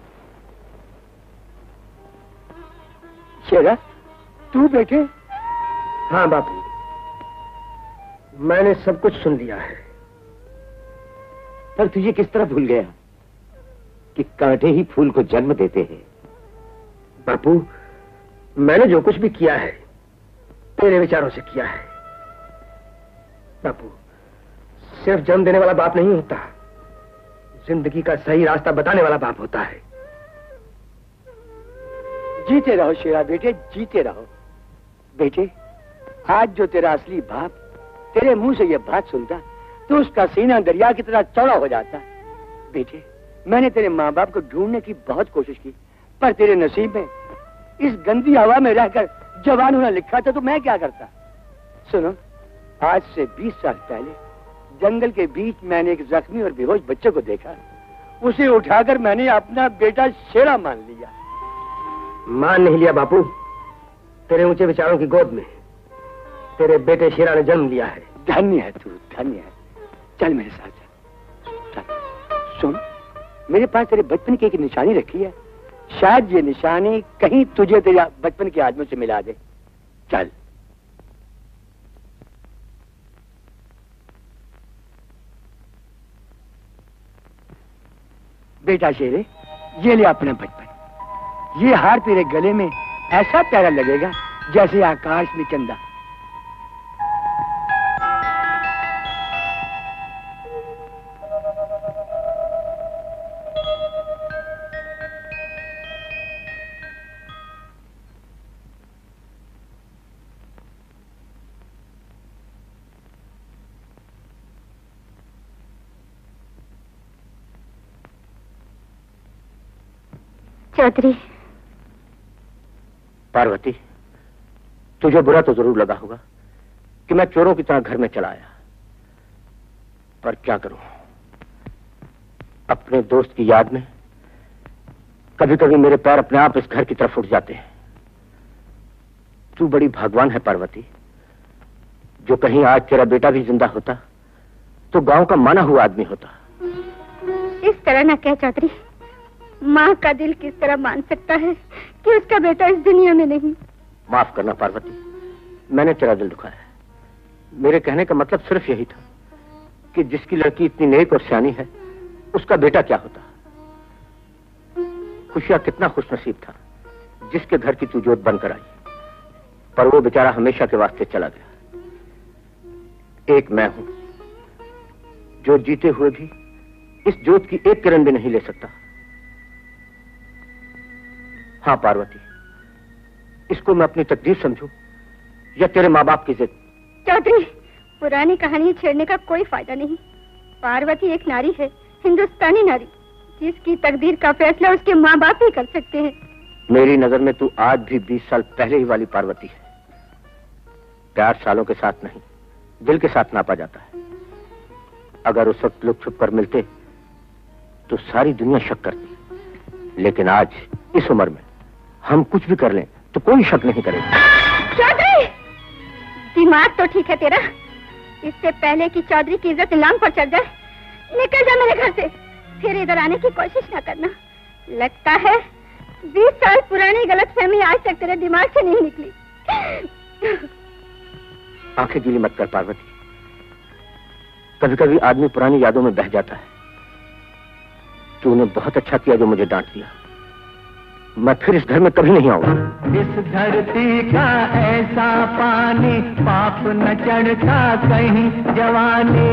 शेरा, तू बेटे? हाँ बापू, मैंने सब कुछ सुन लिया है। पर तुझे किस तरह भूल गया कि कांटे ही फूल को जन्म देते हैं? बापू, मैंने जो कुछ भी किया है तेरे विचारों से किया है। बापू, सिर्फ जन्म देने वाला बाप नहीं होता, जिंदगी का सही रास्ता बताने वाला बाप होता है। जीते रहो शेरा बेटे, जीते रहो। बेटे, आज जो तेरा असली बाप तेरे मुंह से ये बात सुनता तो उसका सीना दरिया की तरह चौड़ा हो जाता। बेटे, मैंने तेरे माँ बाप को ढूंढने की बहुत कोशिश की, पर तेरे नसीब में इस गंदी हवा में रहकर जवान होना लिखा था, तो मैं क्या करता। सुनो, आज से 20 साल पहले जंगल के बीच मैंने एक जख्मी और बेहोश बच्चे को देखा। उसे उठाकर मैंने अपना बेटा शेरा मान लिया। मान नहीं लिया बापू, तेरे ऊंचे विचारों की गोद में तेरे बेटे शेरा ने जन्म लिया है। धन्य है तू, धन्य है। चल मेरे साथ चल। सुन, मेरे पास तेरे बचपन की एक निशानी रखी है, शायद ये निशानी कहीं तुझे तेरे बचपन के आदमियों से मिला दे। चल। बेटा शेरे, ये ले अपना बचपन। ये हार तेरे गले में ऐसा प्यारा लगेगा जैसे आकाश में चंदा। चौधरी। पार्वती, तुझे बुरा तो जरूर लगा होगा कि मैं चोरों की तरह घर में चला आया, पर क्या करूं, अपने दोस्त की याद में कभी कभी मेरे पैर अपने आप इस घर की तरफ उठ जाते हैं। तू बड़ी भाग्यवान है पार्वती, जो कहीं आज तेरा बेटा भी जिंदा होता तो गांव का माना हुआ आदमी होता। इस तरह ना कह चौधरी, माँ का दिल किस तरह मान सकता है कि उसका बेटा इस दुनिया में नहीं। माफ करना पार्वती, मैंने तेरा दिल दुखाया। मेरे कहने का मतलब सिर्फ यही था कि जिसकी लड़की इतनी नेक और सियानी है उसका बेटा क्या होता। खुशियां कितना खुशनसीब था जिसके घर की तू जोत बनकर आई, पर वो बेचारा हमेशा के वास्ते चला गया। एक मैं हूं जो जीते हुए भी इस जोत की एक किरण भी नहीं ले सकता। हाँ पार्वती, इसको मैं अपनी तकदीर समझूं या तेरे माँ बाप की जिद? चौधरी, पुरानी कहानी छेड़ने का कोई फायदा नहीं। पार्वती एक नारी है, हिंदुस्तानी नारी, जिसकी तकदीर का फैसला उसके माँ बाप ही कर सकते हैं। मेरी नजर में तू आज भी 20 साल पहले ही वाली पार्वती है। प्यार सालों के साथ नहीं, दिल के साथ नापा जाता है। अगर उस वक्त लोग छुप कर मिलते तो सारी दुनिया शक करती, लेकिन आज इस उम्र में हम कुछ भी कर लें तो कोई शक नहीं करेगा। चौधरी, दिमाग तो ठीक है तेरा, इससे पहले कि चौधरी की इज्जत नीलाम पर चढ़ जाए, निकल जा मेरे घर से। फिर इधर आने की कोशिश ना करना। लगता है 20 साल पुरानी गलतफहमी आज तक तेरे दिमाग से नहीं निकली। आंखें गीली मत कर पार्वती, कभी कभी आदमी पुरानी यादों में बह जाता है। तूने बहुत अच्छा किया जो मुझे डांट दिया। मैं फिर इस घर में कभी नहीं आऊंगा। इस धरती का ऐसा पानी पाप न चढ़ता कहीं जवानी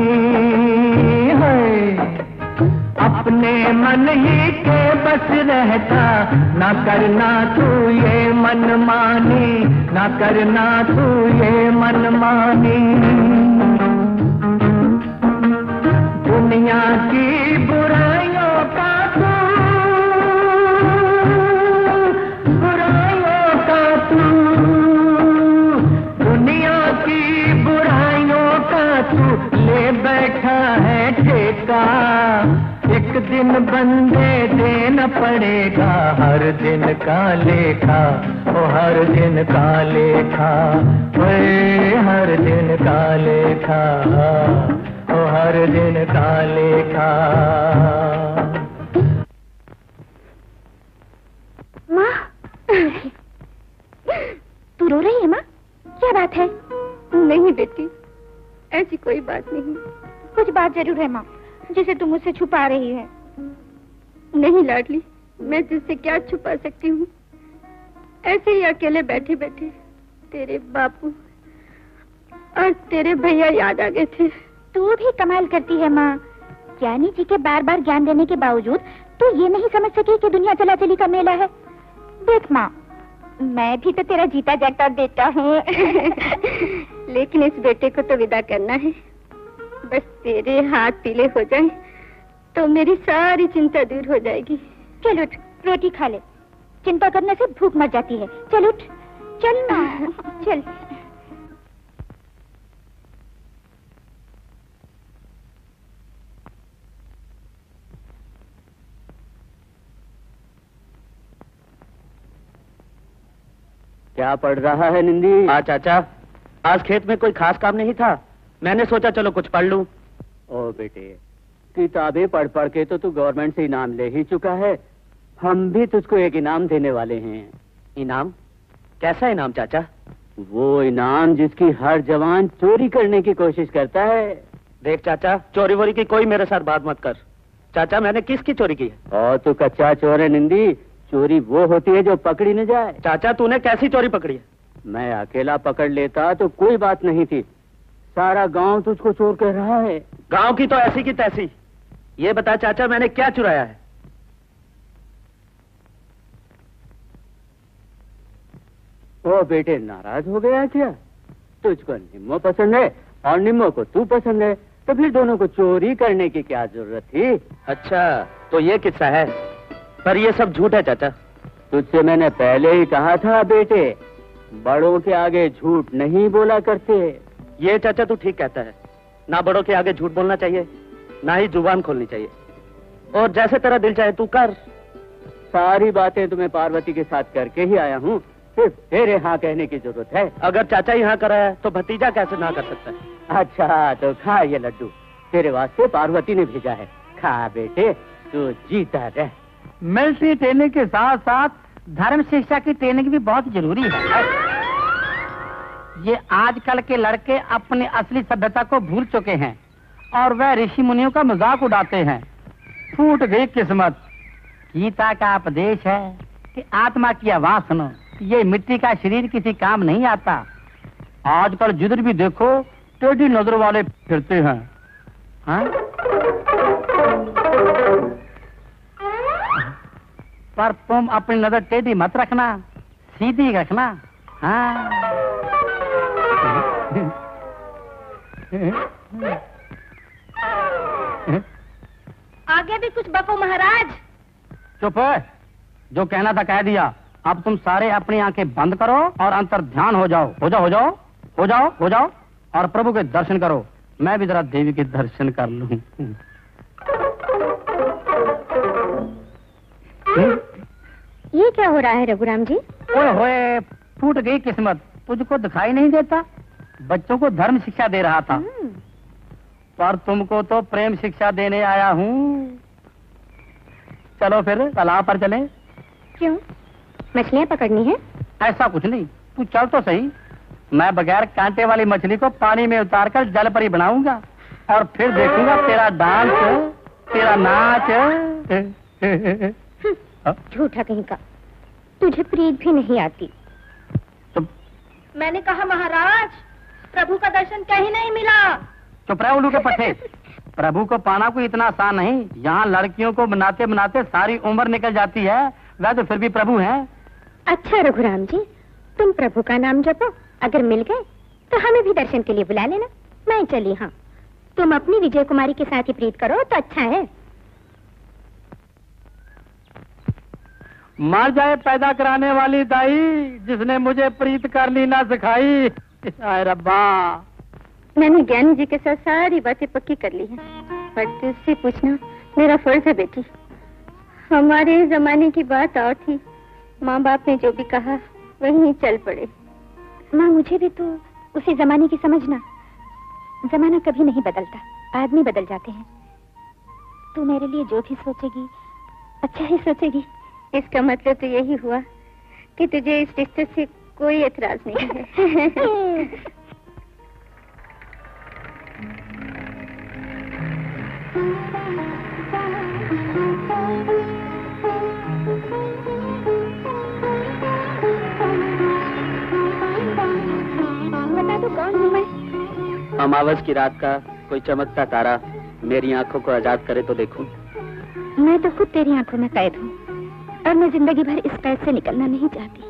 है। अपने मन ही के बस रहता, ना करना तू ये मनमानी, ना करना तू ये मनमानी। दुनिया की बुराइयों का तू, बुराइयों का तू, दुनिया की बुराइयों का तू ले बैठा है ठेका। एक दिन बंदे देना पड़ेगा हर दिन का लेखा, ओ हर दिन का लेखा, ओए हर दिन का लेखा, ओ हर दिन का लेखा। माँ, तू रो रही है माँ? क्या बात है? नहीं बेटी, ऐसी कोई बात नहीं। कुछ बात जरूर है माँ, जिसे तुम मुझसे छुपा रही है। नहीं लाडली, मैं तुझसे क्या छुपा सकती हूँ। ऐसे ही अकेले बैठे बैठे तेरे बापू और तेरे भैया याद आ गए थे। तू भी कमाल करती है माँ। ज्ञानी जी के बार बार ज्ञान देने के बावजूद तू ये नहीं समझ सकी कि दुनिया चला चली का मेला है। देख माँ, मैं भी तो तेरा जीता जागता बेटा हूँ। लेकिन इस बेटे को तो विदा करना है। बस तेरे हाथ पीले हो जाए तो मेरी सारी चिंता दूर हो जाएगी। चल उठ, रोटी खा ले। चिंता करने से भूख मर जाती है। चल उठ, चल ना, चल। क्या पढ़ रहा है निंदी? हाँ चाचा, आज खेत में कोई खास काम नहीं था, मैंने सोचा चलो कुछ पढ़ लूं। ओ बेटे, किताबें पढ़ पढ़ के तो तू गवर्नमेंट से इनाम ले ही चुका है। हम भी तुझको एक इनाम देने वाले हैं। इनाम? कैसा इनाम चाचा? वो इनाम जिसकी हर जवान चोरी करने की कोशिश करता है। देख चाचा, चोरी वोरी की कोई मेरे साथ बात मत कर। चाचा, मैंने किसकी चोरी की है? और तू कच्चा चोर है निंदी। चोरी वो होती है जो पकड़ी न जाए। चाचा, तूने कैसी चोरी पकड़ी है? मैं अकेला पकड़ लेता तो कोई बात नहीं थी, सारा गांव तुझको चोर कह रहा है। गांव की तो ऐसी की तैसी। ये बता चाचा, मैंने क्या चुराया है? ओ बेटे, नाराज हो गया क्या? तुझको निम्मो पसंद है और निम्मो को तू पसंद है, तो फिर दोनों को चोरी करने की क्या जरूरत थी? अच्छा, तो ये किस्सा है, पर ये सब झूठ है चाचा। तुझसे मैंने पहले ही कहा था बेटे, बड़ों के आगे झूठ नहीं बोला करते। ये चाचा तू ठीक कहता है, ना बड़ों के आगे झूठ बोलना चाहिए, ना ही जुबान खोलनी चाहिए। और जैसे तेरा दिल चाहे तू कर। सारी बातें तुम्हें पार्वती के साथ करके ही आया हूँ, सिर्फ तेरे हाँ कहने की जरूरत है। अगर चाचा ही हाँ करा है तो भतीजा कैसे ना कर सकता है? अच्छा तो खा ये लड्डू, तेरे वास्ते पार्वती ने भेजा है। खा बेटे, तू जीता रह। मिलिट्री ट्रेनिंग के साथ साथ धर्म शिक्षा की ट्रेनिंग भी बहुत जरूरी है। ये आजकल के लड़के अपनी असली सभ्यता को भूल चुके हैं और वह ऋषि मुनियों का मजाक उड़ाते हैं। फूट गई किस्मत। गीता का उपदेश है कि आत्मा की आवाज सुनो, ये मिट्टी का शरीर किसी काम नहीं आता। आजकल जिधर भी देखो टेढ़ी नजर वाले फिरते हैं। हाँ? पर तुम अपनी नजर टेढ़ी मत रखना, सीधी रखना। हाँ। आगे भी कुछ बको महाराज। चुप है, जो कहना था कह दिया। अब तुम सारे अपनी आंखें बंद करो और अंतर ध्यान हो जाओ। हो जाओ, हो जाओ, हो जाओ, हो जाओ और प्रभु के दर्शन करो। मैं भी जरा देवी के दर्शन कर लूं। ये क्या हो रहा है रघुराम जी? ओए होए, फूट गई किस्मत। तुझको दिखाई नहीं देता? बच्चों को धर्म शिक्षा दे रहा था, पर तुमको तो प्रेम शिक्षा देने आया हूँ। चलो फिर तालाब पर चलें। क्यों, मछलियाँ पकड़नी है? ऐसा कुछ नहीं, तू चल तो सही। मैं बगैर कांटे वाली मछली को पानी में उतारकर जल परी बनाऊंगा और फिर देखूंगा तेरा डांस, तेरा नाच। झूठा कहीं का, तुझे प्रीत भी नहीं आती। मैंने कहा महाराज, प्रभु का दर्शन कहीं नहीं मिला। चुप रहे उल्लू के पट्टे। प्रभु को पाना कोई इतना आसान नहीं। यहाँ लड़कियों को बनाते बनाते सारी उम्र निकल जाती है, वह तो फिर भी प्रभु हैं। अच्छा रघुराम जी, तुम प्रभु का नाम जपो, अगर मिल गए तो हमें भी दर्शन के लिए बुला लेना। मैं चली। हाँ, तुम अपनी विजय कुमारी के साथ ही प्रीत करो तो अच्छा है। मर जाए पैदा कराने वाली दाई, जिसने मुझे प्रीत करनी ना सिखाई। आए रब्बा। मैंने ज्ञानी जी के साथ सारी बातें पक्की कर ली हैं, पर तुझसे पूछना मेरा फर्ज है बेटी। हमारे जमाने की बात और थी, माँ बाप ने जो भी कहा वही चल पड़े। माँ, मुझे भी तो उसी जमाने की समझना। जमाना कभी नहीं बदलता, आदमी बदल जाते हैं। तू मेरे लिए जो भी सोचेगी अच्छा ही सोचेगी। इसका मतलब तो यही हुआ कि तुझे इस रिश्ते से कोई एतराज नहीं है। बता दो कौन हूँ मैं? अमावस की रात का कोई चमकता तारा मेरी आंखों को आजाद करे तो देखूं। मैं तो खुद तेरी आंखों में कैद हूँ और मैं जिंदगी भर इस कैद से निकलना नहीं चाहती।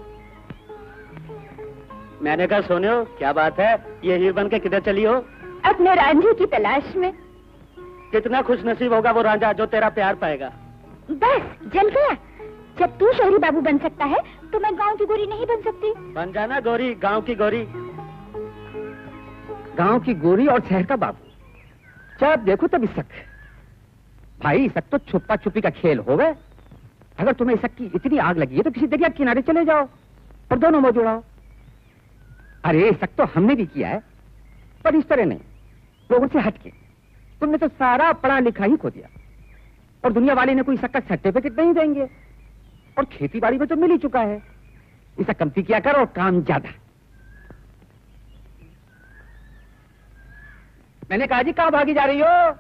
मैंने कहा सोनियो, क्या बात है, ये हीर बन के किधर चली हो? अपने रांझे की तलाश में। कितना खुश नसीब होगा वो रांझा जो तेरा प्यार पाएगा। बस जल गया। जब तू शहरी बाबू बन सकता है तो मैं गांव की गोरी नहीं बन सकती। बन जाना गोरी, गांव की गोरी। गांव की गोरी और शहर का बाबू, जब देखो तब इसक। भाई इसक तो छुपा छुपी का खेल हो गए। अगर तुम्हें इसक की इतनी आग लगी है तो किसी दरिया किनारे चले जाओ और दोनों मौज उड़ाओ। अरे इसक तो हमने भी किया है, पर इस तरह नहीं, लोगों से हटके। तुमने तो सारा पढ़ा लिखा ही खो दिया और दुनिया वाले ने कोई इसक का सर्टिफिकेट नहीं देंगे। और खेती बाड़ी में तो मिल ही चुका है। इसका कमती किया करो और काम ज्यादा। मैंने कहा जी कहाँ भागी जा रही हो?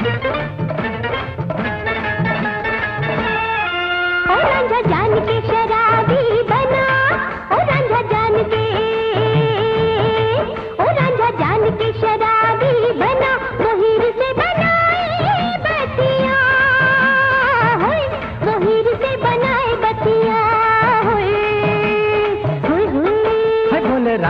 जान के शरीर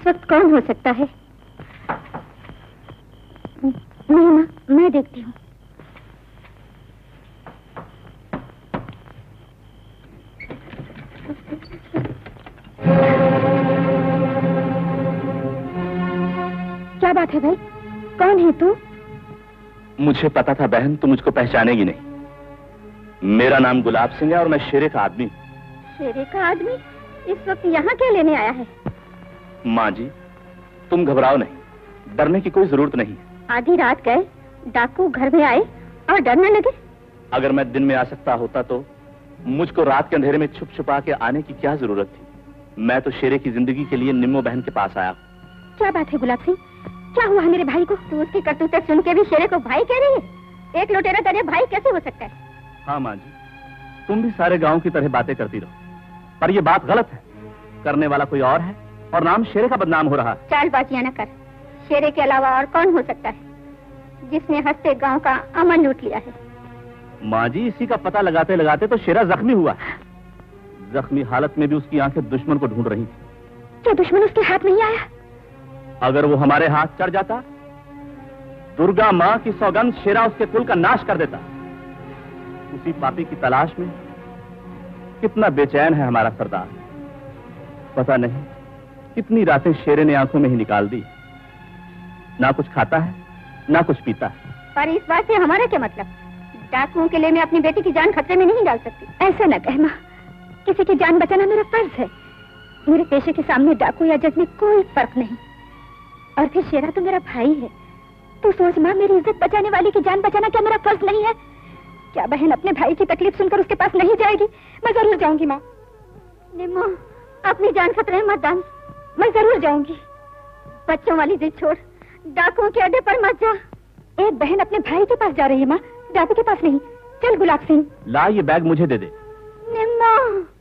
इस वक्त कौन हो सकता है? नहीं माँ, मैं देखती हूँ। क्या बात है भाई, कौन है तू? मुझे पता था बहन तुम मुझको पहचानेगी नहीं। मेरा नाम गुलाब सिंह है और मैं शेरे का आदमी हूँ। शेरे का आदमी इस वक्त यहाँ क्या लेने आया है? माँ जी, तुम घबराओ नहीं, डरने की कोई जरूरत नहीं। आधी रात गए, डाकू घर में आए और डरने लगे। अगर मैं दिन में आ सकता होता तो मुझको रात के अंधेरे में छुप छुपा के आने की क्या जरूरत थी। मैं तो शेरे की जिंदगी के लिए निम्मो बहन के पास आया। क्या बात है गुलाब सिंह, क्या हुआ मेरे भाई को? तू उसकी करतूतें सुन के भी शेरे को भाई कह रही है? एक लुटेरा तेरे भाई कैसे हो सकता है? हाँ माँ जी, तुम भी सारे गांव की तरह बातें करती रहो, पर ये बात गलत है। करने वाला कोई और है और नाम शेरे का बदनाम हो रहा है। चालबाजियां न कर। शेरे के अलावा और कौन हो सकता है जिसने हंसते गांव का अमन लूट लिया है? माँ जी, इसी का पता लगाते लगाते तो शेरा जख्मी हुआ। जख्मी हालत में भी उसकी आंखें दुश्मन को ढूंढ रही थी। क्या दुश्मन उसके हाथ नहीं आया? अगर वो हमारे हाथ चढ़ जाता, दुर्गा माँ की सौगंध, शेरा उसके कुल का नाश कर देता। उसी पापी की तलाश में कितना बेचैन है हमारा सरदार। पता नहीं कितनी रातें शेरे ने आंखों में ही निकाल दी। ना कुछ खाता है ना कुछ पीता है। पर इस बात से हमारा क्या मतलब? डाकुओं के लिए मैं अपनी बेटी की जान खतरे में नहीं डाल सकती। ऐसा न कहना, किसी की जान बचाना मेरा फर्ज है। मेरे पेशे के सामने डाकू या जज में कोई फर्क नहीं। और फिर शेरा तो मेरा भाई है। तू सोच माँ, मेरी इज्जत बचाने वाली की जान बचाना क्या मेरा फर्ज नहीं है? क्या बहन अपने भाई की तकलीफ सुनकर उसके पास नहीं जाएगी? मैं जरूर जाऊंगी माँ। निम्मो, अपनी जान खतरे में मत डाल। मैं जरूर जाऊंगी। बच्चों वाली जिद छोड़, डाकुओं के अड्डे पर मत जा। एक बहन अपने भाई के पास जा रही है माँ, डाकू के पास नहीं। चल गुलाब सिंह। ला ये बैग मुझे दे दे। निम्मो।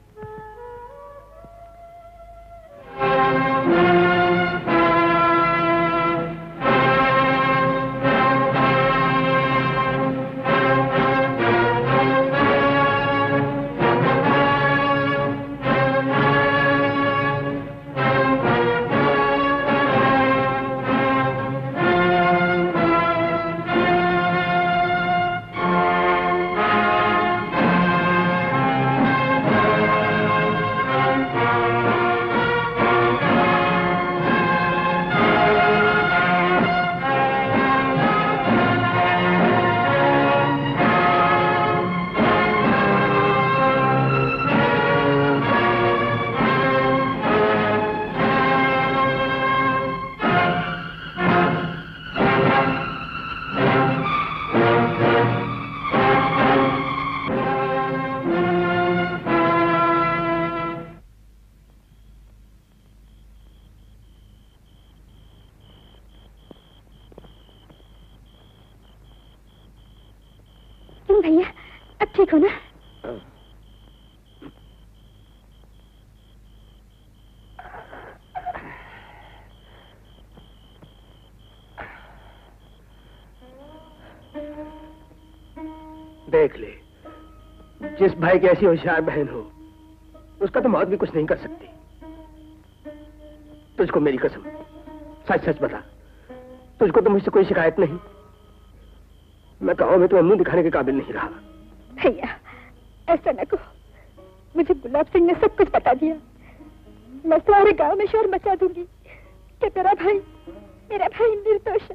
भैया अब ठीक हो ना? देख ले, जिस भाई की ऐसी होशियार बहन हो, उसका तो मौत भी कुछ नहीं कर सकती। तुझको मेरी कसम, सच सच बता, तुझको तो मुझसे कोई शिकायत नहीं? मैं गाँव में तुम्हें मुंह दिखाने के काबिल नहीं रहा। भैया ऐसा न कहो, मुझे गुलाब सिंह ने सब कुछ बता दिया। मैं सारे गांव में शोर मचा दूंगी कि मेरा भाई निर्दोष है।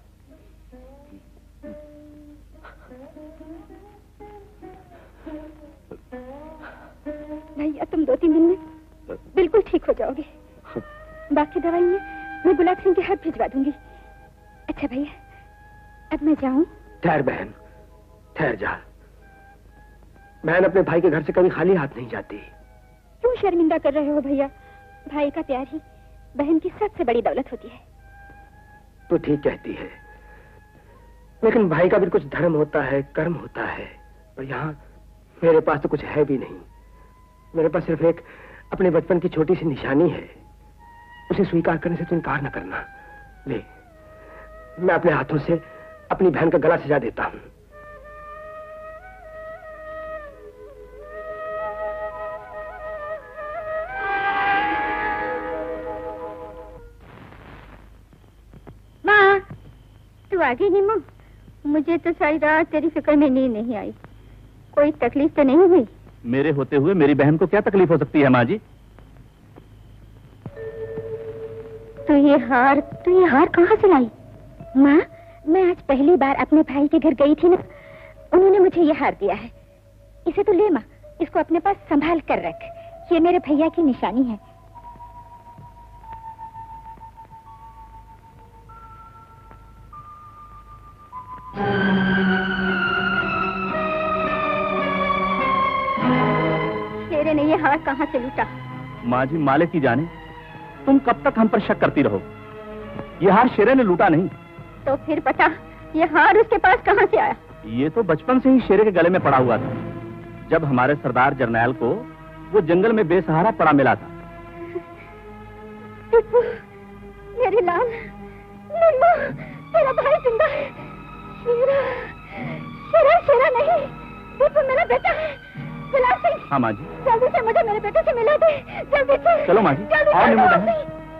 भैया तुम 2-3 दिन में बिल्कुल ठीक हो जाओगे। बाकी दवाइयाँ मैं गुलाब सिंह के हाथ भिजवा दूंगी। अच्छा भैया, अब मैं जाऊं? ठहर बहन, ठहर जा। बहन अपने भाई के घर से कभी खाली हाथ नहीं जाती। क्यों शर्मिंदा कर रहे हो भैया? भाई का प्यार ही बहन की सबसे बड़ी दौलत होती है। तो ठीक कहती है, लेकिन भाई का भी कुछ धर्म होता है, कर्म होता है। और यहाँ मेरे पास तो कुछ है भी नहीं। मेरे पास सिर्फ एक अपने बचपन की छोटी सी निशानी है। उसे स्वीकार करने से तो इनकार न करना। ले, मैं अपने हाथों से अपनी बहन का गला सजा देता हूँ। आ गई निम्मो। मुझे तो सारी रात तेरी फिक्र में नींद नहीं आई। कोई तकलीफ तो नहीं हुई? मेरे होते हुए मेरी बहन को क्या तकलीफ हो सकती है माँ जी? तो ये हार कहाँ से लाई? माँ, मैं आज पहली बार अपने भाई के घर गई थी ना, उन्होंने मुझे ये हार दिया है। इसे तो ले माँ, इसको अपने पास संभाल कर रख। ये मेरे भैया की निशानी है। शेरे ने ये हार कहाँ से लूटा? माँ जी, मालिक की जाने। तुम कब तक हम पर शक करती रहो? ये हार शेरे ने लूटा नहीं। तो फिर बता, ये हार उसके पास कहाँ से आया? ये तो बचपन से ही शेरे के गले में पड़ा हुआ था, जब हमारे सरदार जरनैल को वो जंगल में बेसहारा पड़ा मिला था। टिप्पू, मेरे लाल, निम्मो, तेरा भाई जिंदा है। शेरा नहीं, टिप्पू मेरा बेटा है। गुलाब सिंह। हाँ माँ जी। जल्दी से मुझे मेरे बेटे से मिला दे, जल्दी से। चलो माँ जी। आओ निम्मो बहन।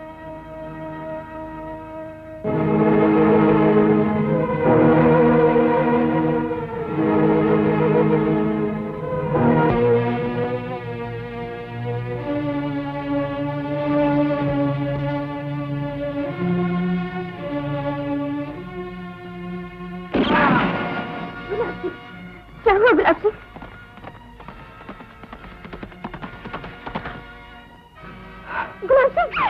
क्या हुआ गुलाब सिंह? गुलाब सिंह,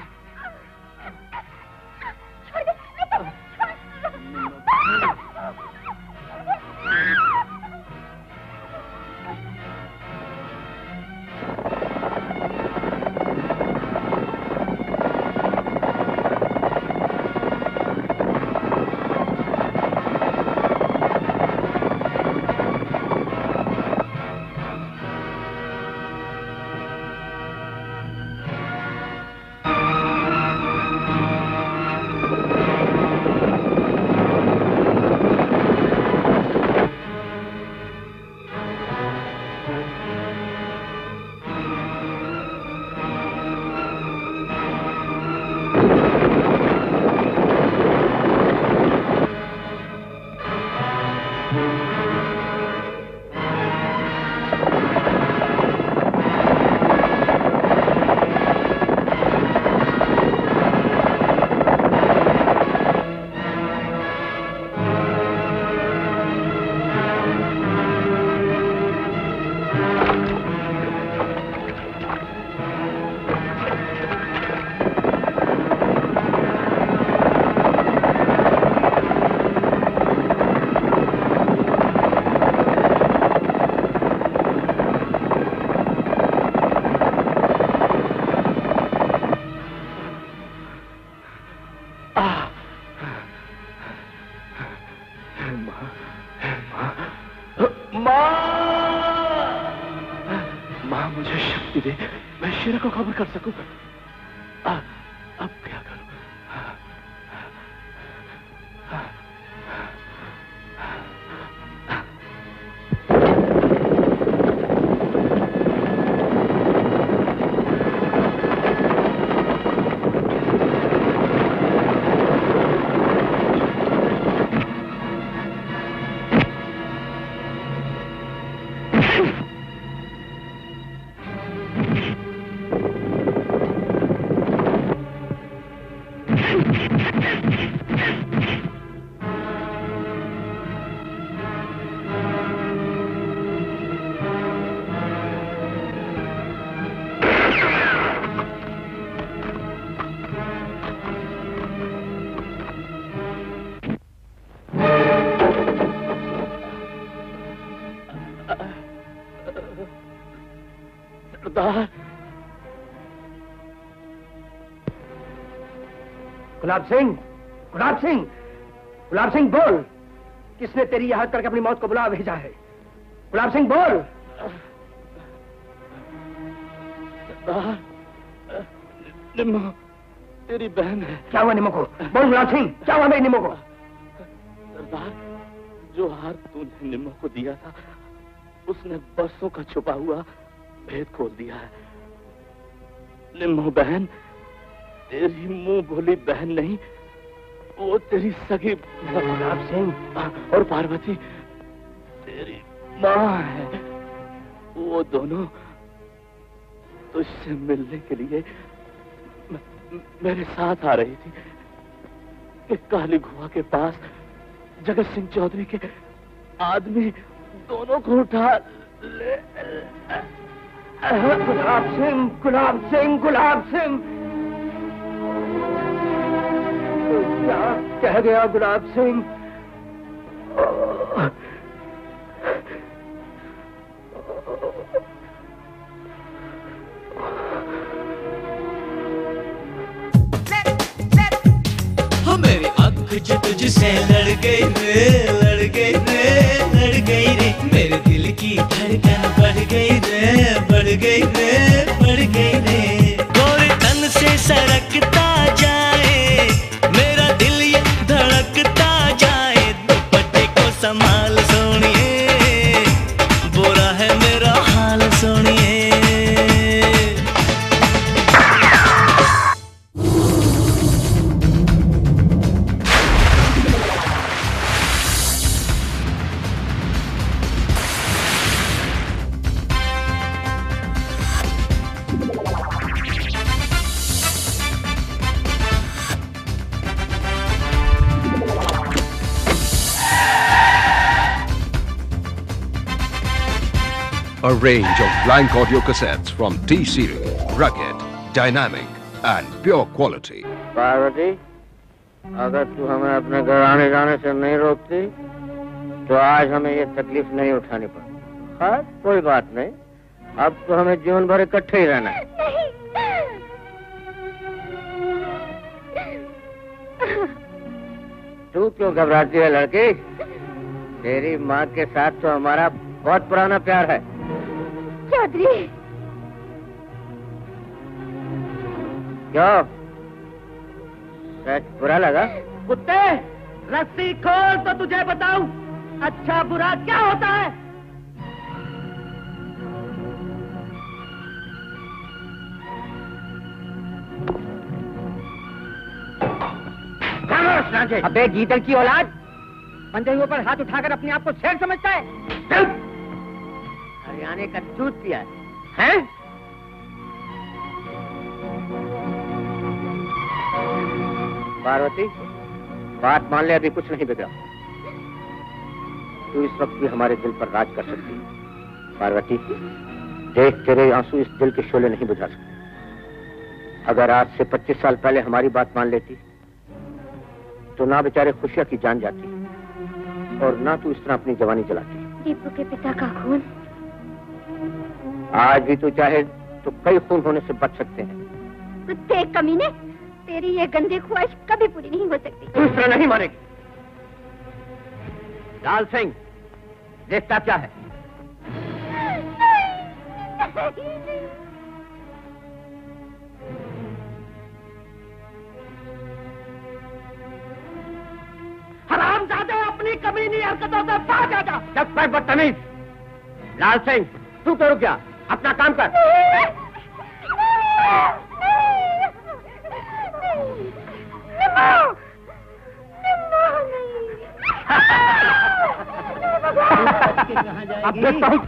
शेरा को खबर कर सकूं। अब क्या करूं? गुलाब सिंह, गुलाब सिंह, गुलाब सिंह बोल, किसने तेरी यह हद करके अपनी मौत को बुला भेजा है? गुलाब सिंह बोल। निम्मो तेरी बहन है। क्या हुआ निम्मो को? बोल गुलाब सिंह, क्या हुआ मेरी निम्मो को? सरदार, जो हार तूने निम्मो को दिया था, उसने बरसों का छुपा हुआ भेद खोल दिया है। निम्मो बहन तेरी मुंह भोली बहन नहीं, वो तेरी सगी गुलाब सिंह और पार्वती तेरी माँ है। वो दोनों तुझसे मिलने के लिए मेरे साथ आ रही थी कि काली गुहा के पास जगत सिंह चौधरी के आदमी दोनों को उठा ले। गुलाब सिंह, गुलाब सिंह, गुलाब सिंह, क्या कह गया गुलाब सिंह? मेरी आंख जो तुझसे लड़ गई रे, लड़ गई रे, लड़ गई रे। मेरे दिल की धड़कन बढ़ गई रे, बढ़ गई रे, बढ़ गई रे। गोरे तन से सरकता जाए मेरा दिल ये धड़कता जाए। दुपट्टे को संभाल सोनिए, बुरा है मेरा हाल सोनिए। A range of blank audio cassettes from T-Series, rugged, dynamic and pure quality. Parvati, अगर तू हमें अपने घर आने जाने से नहीं रोकती तो आज हमें ये तकलीफ नहीं उठानी पड़ती। खैर कोई बात नहीं, अब तो हमें जीवन भर इकट्ठे ही रहना है। तू क्यों घबराती है लड़की? तेरी माँ के साथ तो हमारा बहुत पुराना प्यार है। चौधरी, क्यों सच बुरा लगा? कुत्ते, रस्सी खोल तो तुझे बताऊं अच्छा बुरा क्या होता है। अबे गीदड़ की औलाद, बंदे पर हाथ उठाकर अपने आप को शेर समझता है। हरियाणे का दूध पिया है? पार्वती, बात मान ले, अभी कुछ नहीं बिगड़ा। तू इस वक्त भी हमारे दिल पर राज कर सकती है। पार्वती, देख तेरे आंसू इस दिल के शोले नहीं बुझा सकते। अगर आज से 25 साल पहले हमारी बात मान लेती तो ना बेचारे खुशियां की जान जाती और ना तू इस तरह अपनी जवानी जलाती। दीपू के पिता का खून। आज भी तू चाहे तो कई खून होने से बच सकते हैं। कुत्ते कमीने, तेरी ये गंदी ख्वाहिश कभी पूरी नहीं हो सकती। तू इस तरह नहीं मानेगी। लाल सिंह, देखता क्या है? हरामजादे, अपनी कमीनी हरकतों से बाज आ जा। जब पर बदतमीज। लाल सिंह, तू तो रुक जा, अपना काम कर। अब देखता हूँ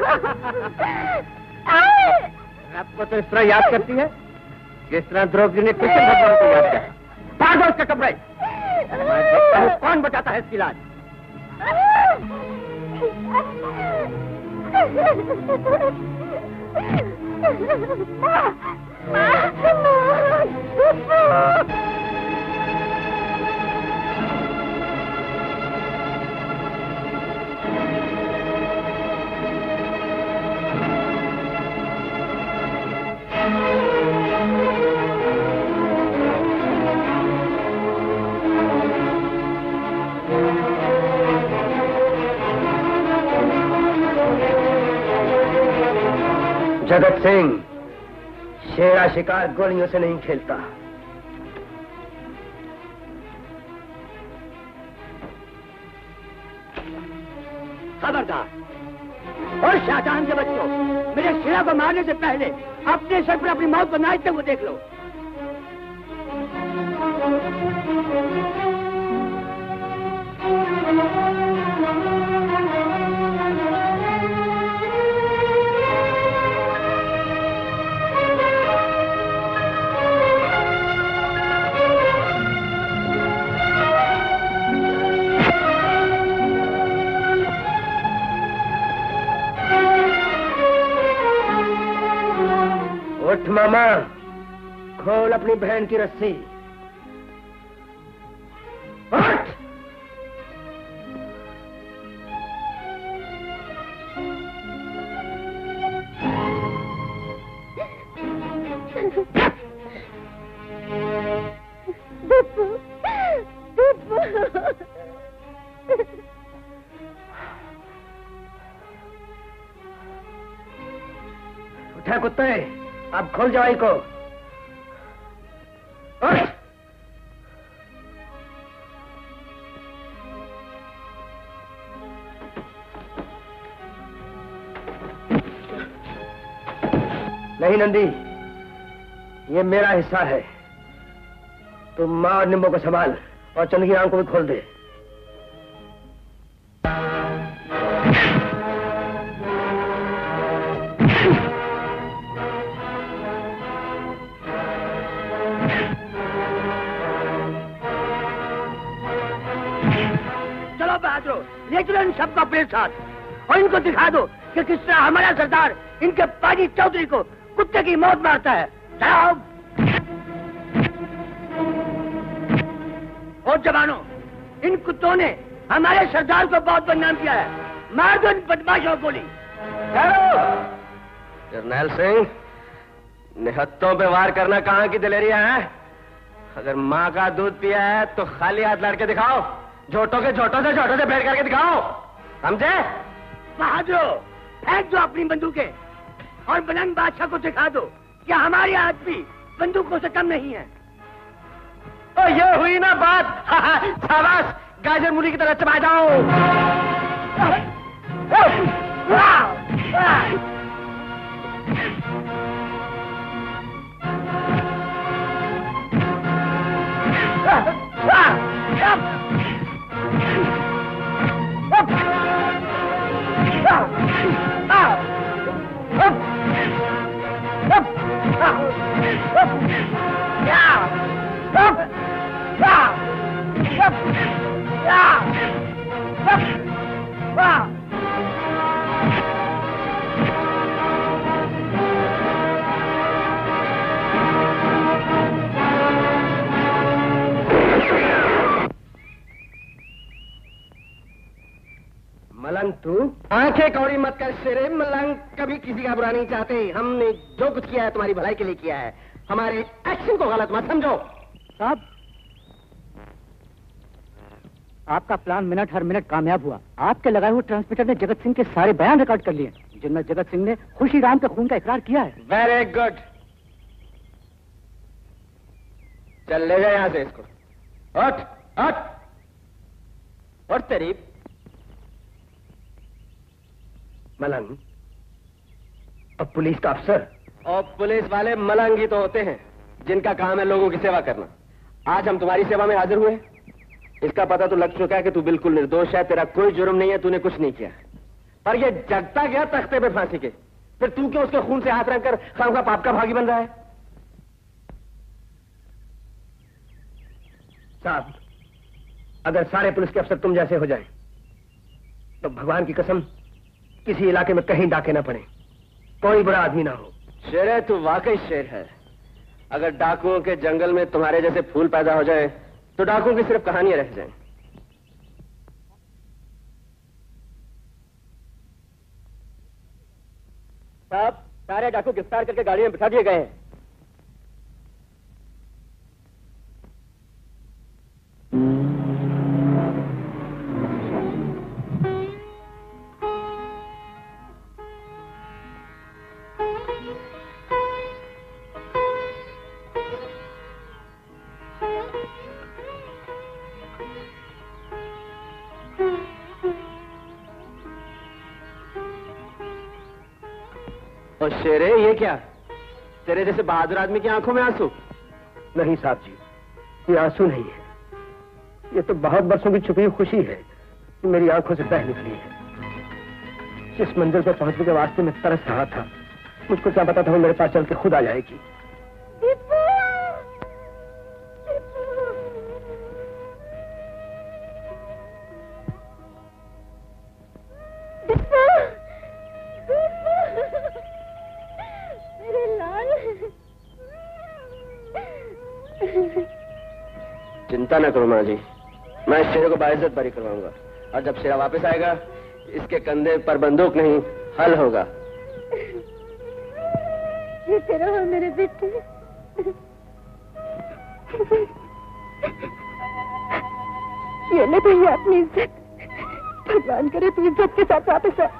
रब को तो इस तरह याद करती है जिस तरह द्रौपदी ने कृष्ण भगवान को याद किया। फाड़ दो उसके कपड़े। मैं देखता हूँ कौन बचाता है इसकी लाज। जगत सिंह, शेरा शिकार गोलियों से नहीं खेलता। खबरदार। और शाहजहां के बच्चों, मेरे शेरा को मारने से पहले अपने सर पर अपनी मौत को नाचते हुए देख लो। उठ मामा, खोल अपनी बहन की रस्सी। उठ! उठा कुत्ते, अब खोल जवाई को। उठ! नहीं नंदी, ये मेरा हिस्सा है। तुम माँ और निम्बो को संभाल और चंद की आंख को भी खोल दे। चलो बहादुर, ले चलो इन सबको अपने साथ और इनको दिखा दो कि किस तरह हमारा सरदार इनके पाजी चौधरी को कुत्ते की मौत मारता है। जाओ। और जवानों, इन कुत्तों ने हमारे सरदार को बहुत बदनाम किया है। मार दो इन बदमाशों को गोली। जरनैल सिंह, निहत्तों पे वार करना कहाँ की दिलेरिया है? अगर माँ का दूध पिया है तो खाली हाथ लड़के दिखाओ, झोटों से बैठ करके दिखाओ, समझे? बहादुर, फेंक दो अपनी बंदूकें और मलंग बादशाह को दिखा दो कि हमारे आदमी बंदूकों से कम नहीं है। तो ये हुई ना बात। शाबाश, गाजर मूली की तरह चबा जाओ। मलंग तू आंखें कौड़ी मत कर शेरे। मलंग कभी किसी का बुरा नहीं चाहते। हमने जो कुछ किया है तुम्हारी भलाई के लिए किया है। हमारे एक्शन को गलत मत समझो। साहब, आपका प्लान मिनट हर मिनट कामयाब हुआ। आपके लगाए हुए ट्रांसमीटर ने जगत सिंह के सारे बयान रिकॉर्ड कर लिए, जिनमें जगत सिंह ने खुशी राम के खून का इकरार किया है। वेरी गुड, चल ले जाए यहां से इसको। उठ उठ उठ तेरी। मलंग, अब पुलिस का अफसर और पुलिस वाले मलंग ही तो होते हैं जिनका काम है लोगों की सेवा करना। आज हम तुम्हारी सेवा में हाजिर हुए। इसका पता तो लग चुका है कि तू बिल्कुल निर्दोष है, तेरा कोई जुर्म नहीं है, तूने कुछ नहीं किया। पर ये जगता गया तख्ते पे फांसी के, फिर तू क्यों उसके खून से हाथ रखकर खामखा पाप का भागी बन रहा है? साहब, अगर सारे पुलिस के अफसर तुम जैसे हो जाएं, तो भगवान की कसम किसी इलाके में कहीं डाके ना पड़े, कोई बड़ा आदमी ना हो। शेर है, तू वाकई शेर है। अगर डाकुओं के जंगल में तुम्हारे जैसे फूल पैदा हो जाए तो डाकुओं की सिर्फ कहानियां रह जाएं। साहब, सारे डाकू गिरफ्तार करके गाड़ी में बिठा दिए गए हैं। और शेरे, ये क्या? तेरे जैसे बहादुर आदमी की आंखों में आंसू? नहीं साहब जी, ये आंसू नहीं है, ये तो बहुत बरसों की छुपी हुई खुशी है। मेरी आंखों से बह निकली है। जिस मंजिल पे पहुंचने के वास्ते में तरस रहा था, मुझको क्या पता था वो मेरे पास चल के खुद आ जाएगी। मेरे लाल। चिंता न करो माँ जी, मैं इस शेरे को बाइज्जत बरी करवाऊंगा, और जब शेरा वापस आएगा इसके कंधे पर बंदूक नहीं हल होगा। ये तेरा हो मेरे बेटे। ये ले भैया अपनी इज्जत, भगवान करे तू इज्जत के साथ वापस आ।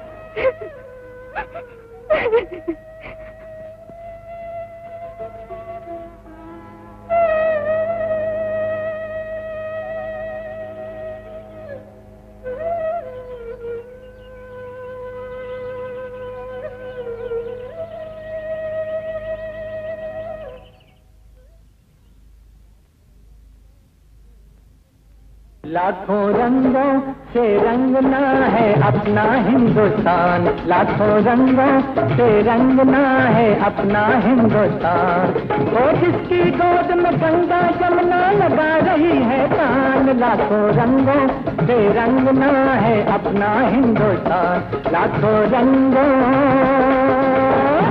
लाखों रंगों से रंगना है अपना हिंदुस्तान, लाखों रंगों से रंगना है अपना हिंदुस्तान। वो जिसकी गोद में गंगा जमुना लगा रही है कान, लाखों रंगों से रंगना है अपना हिंदुस्तान, लाखों रंगों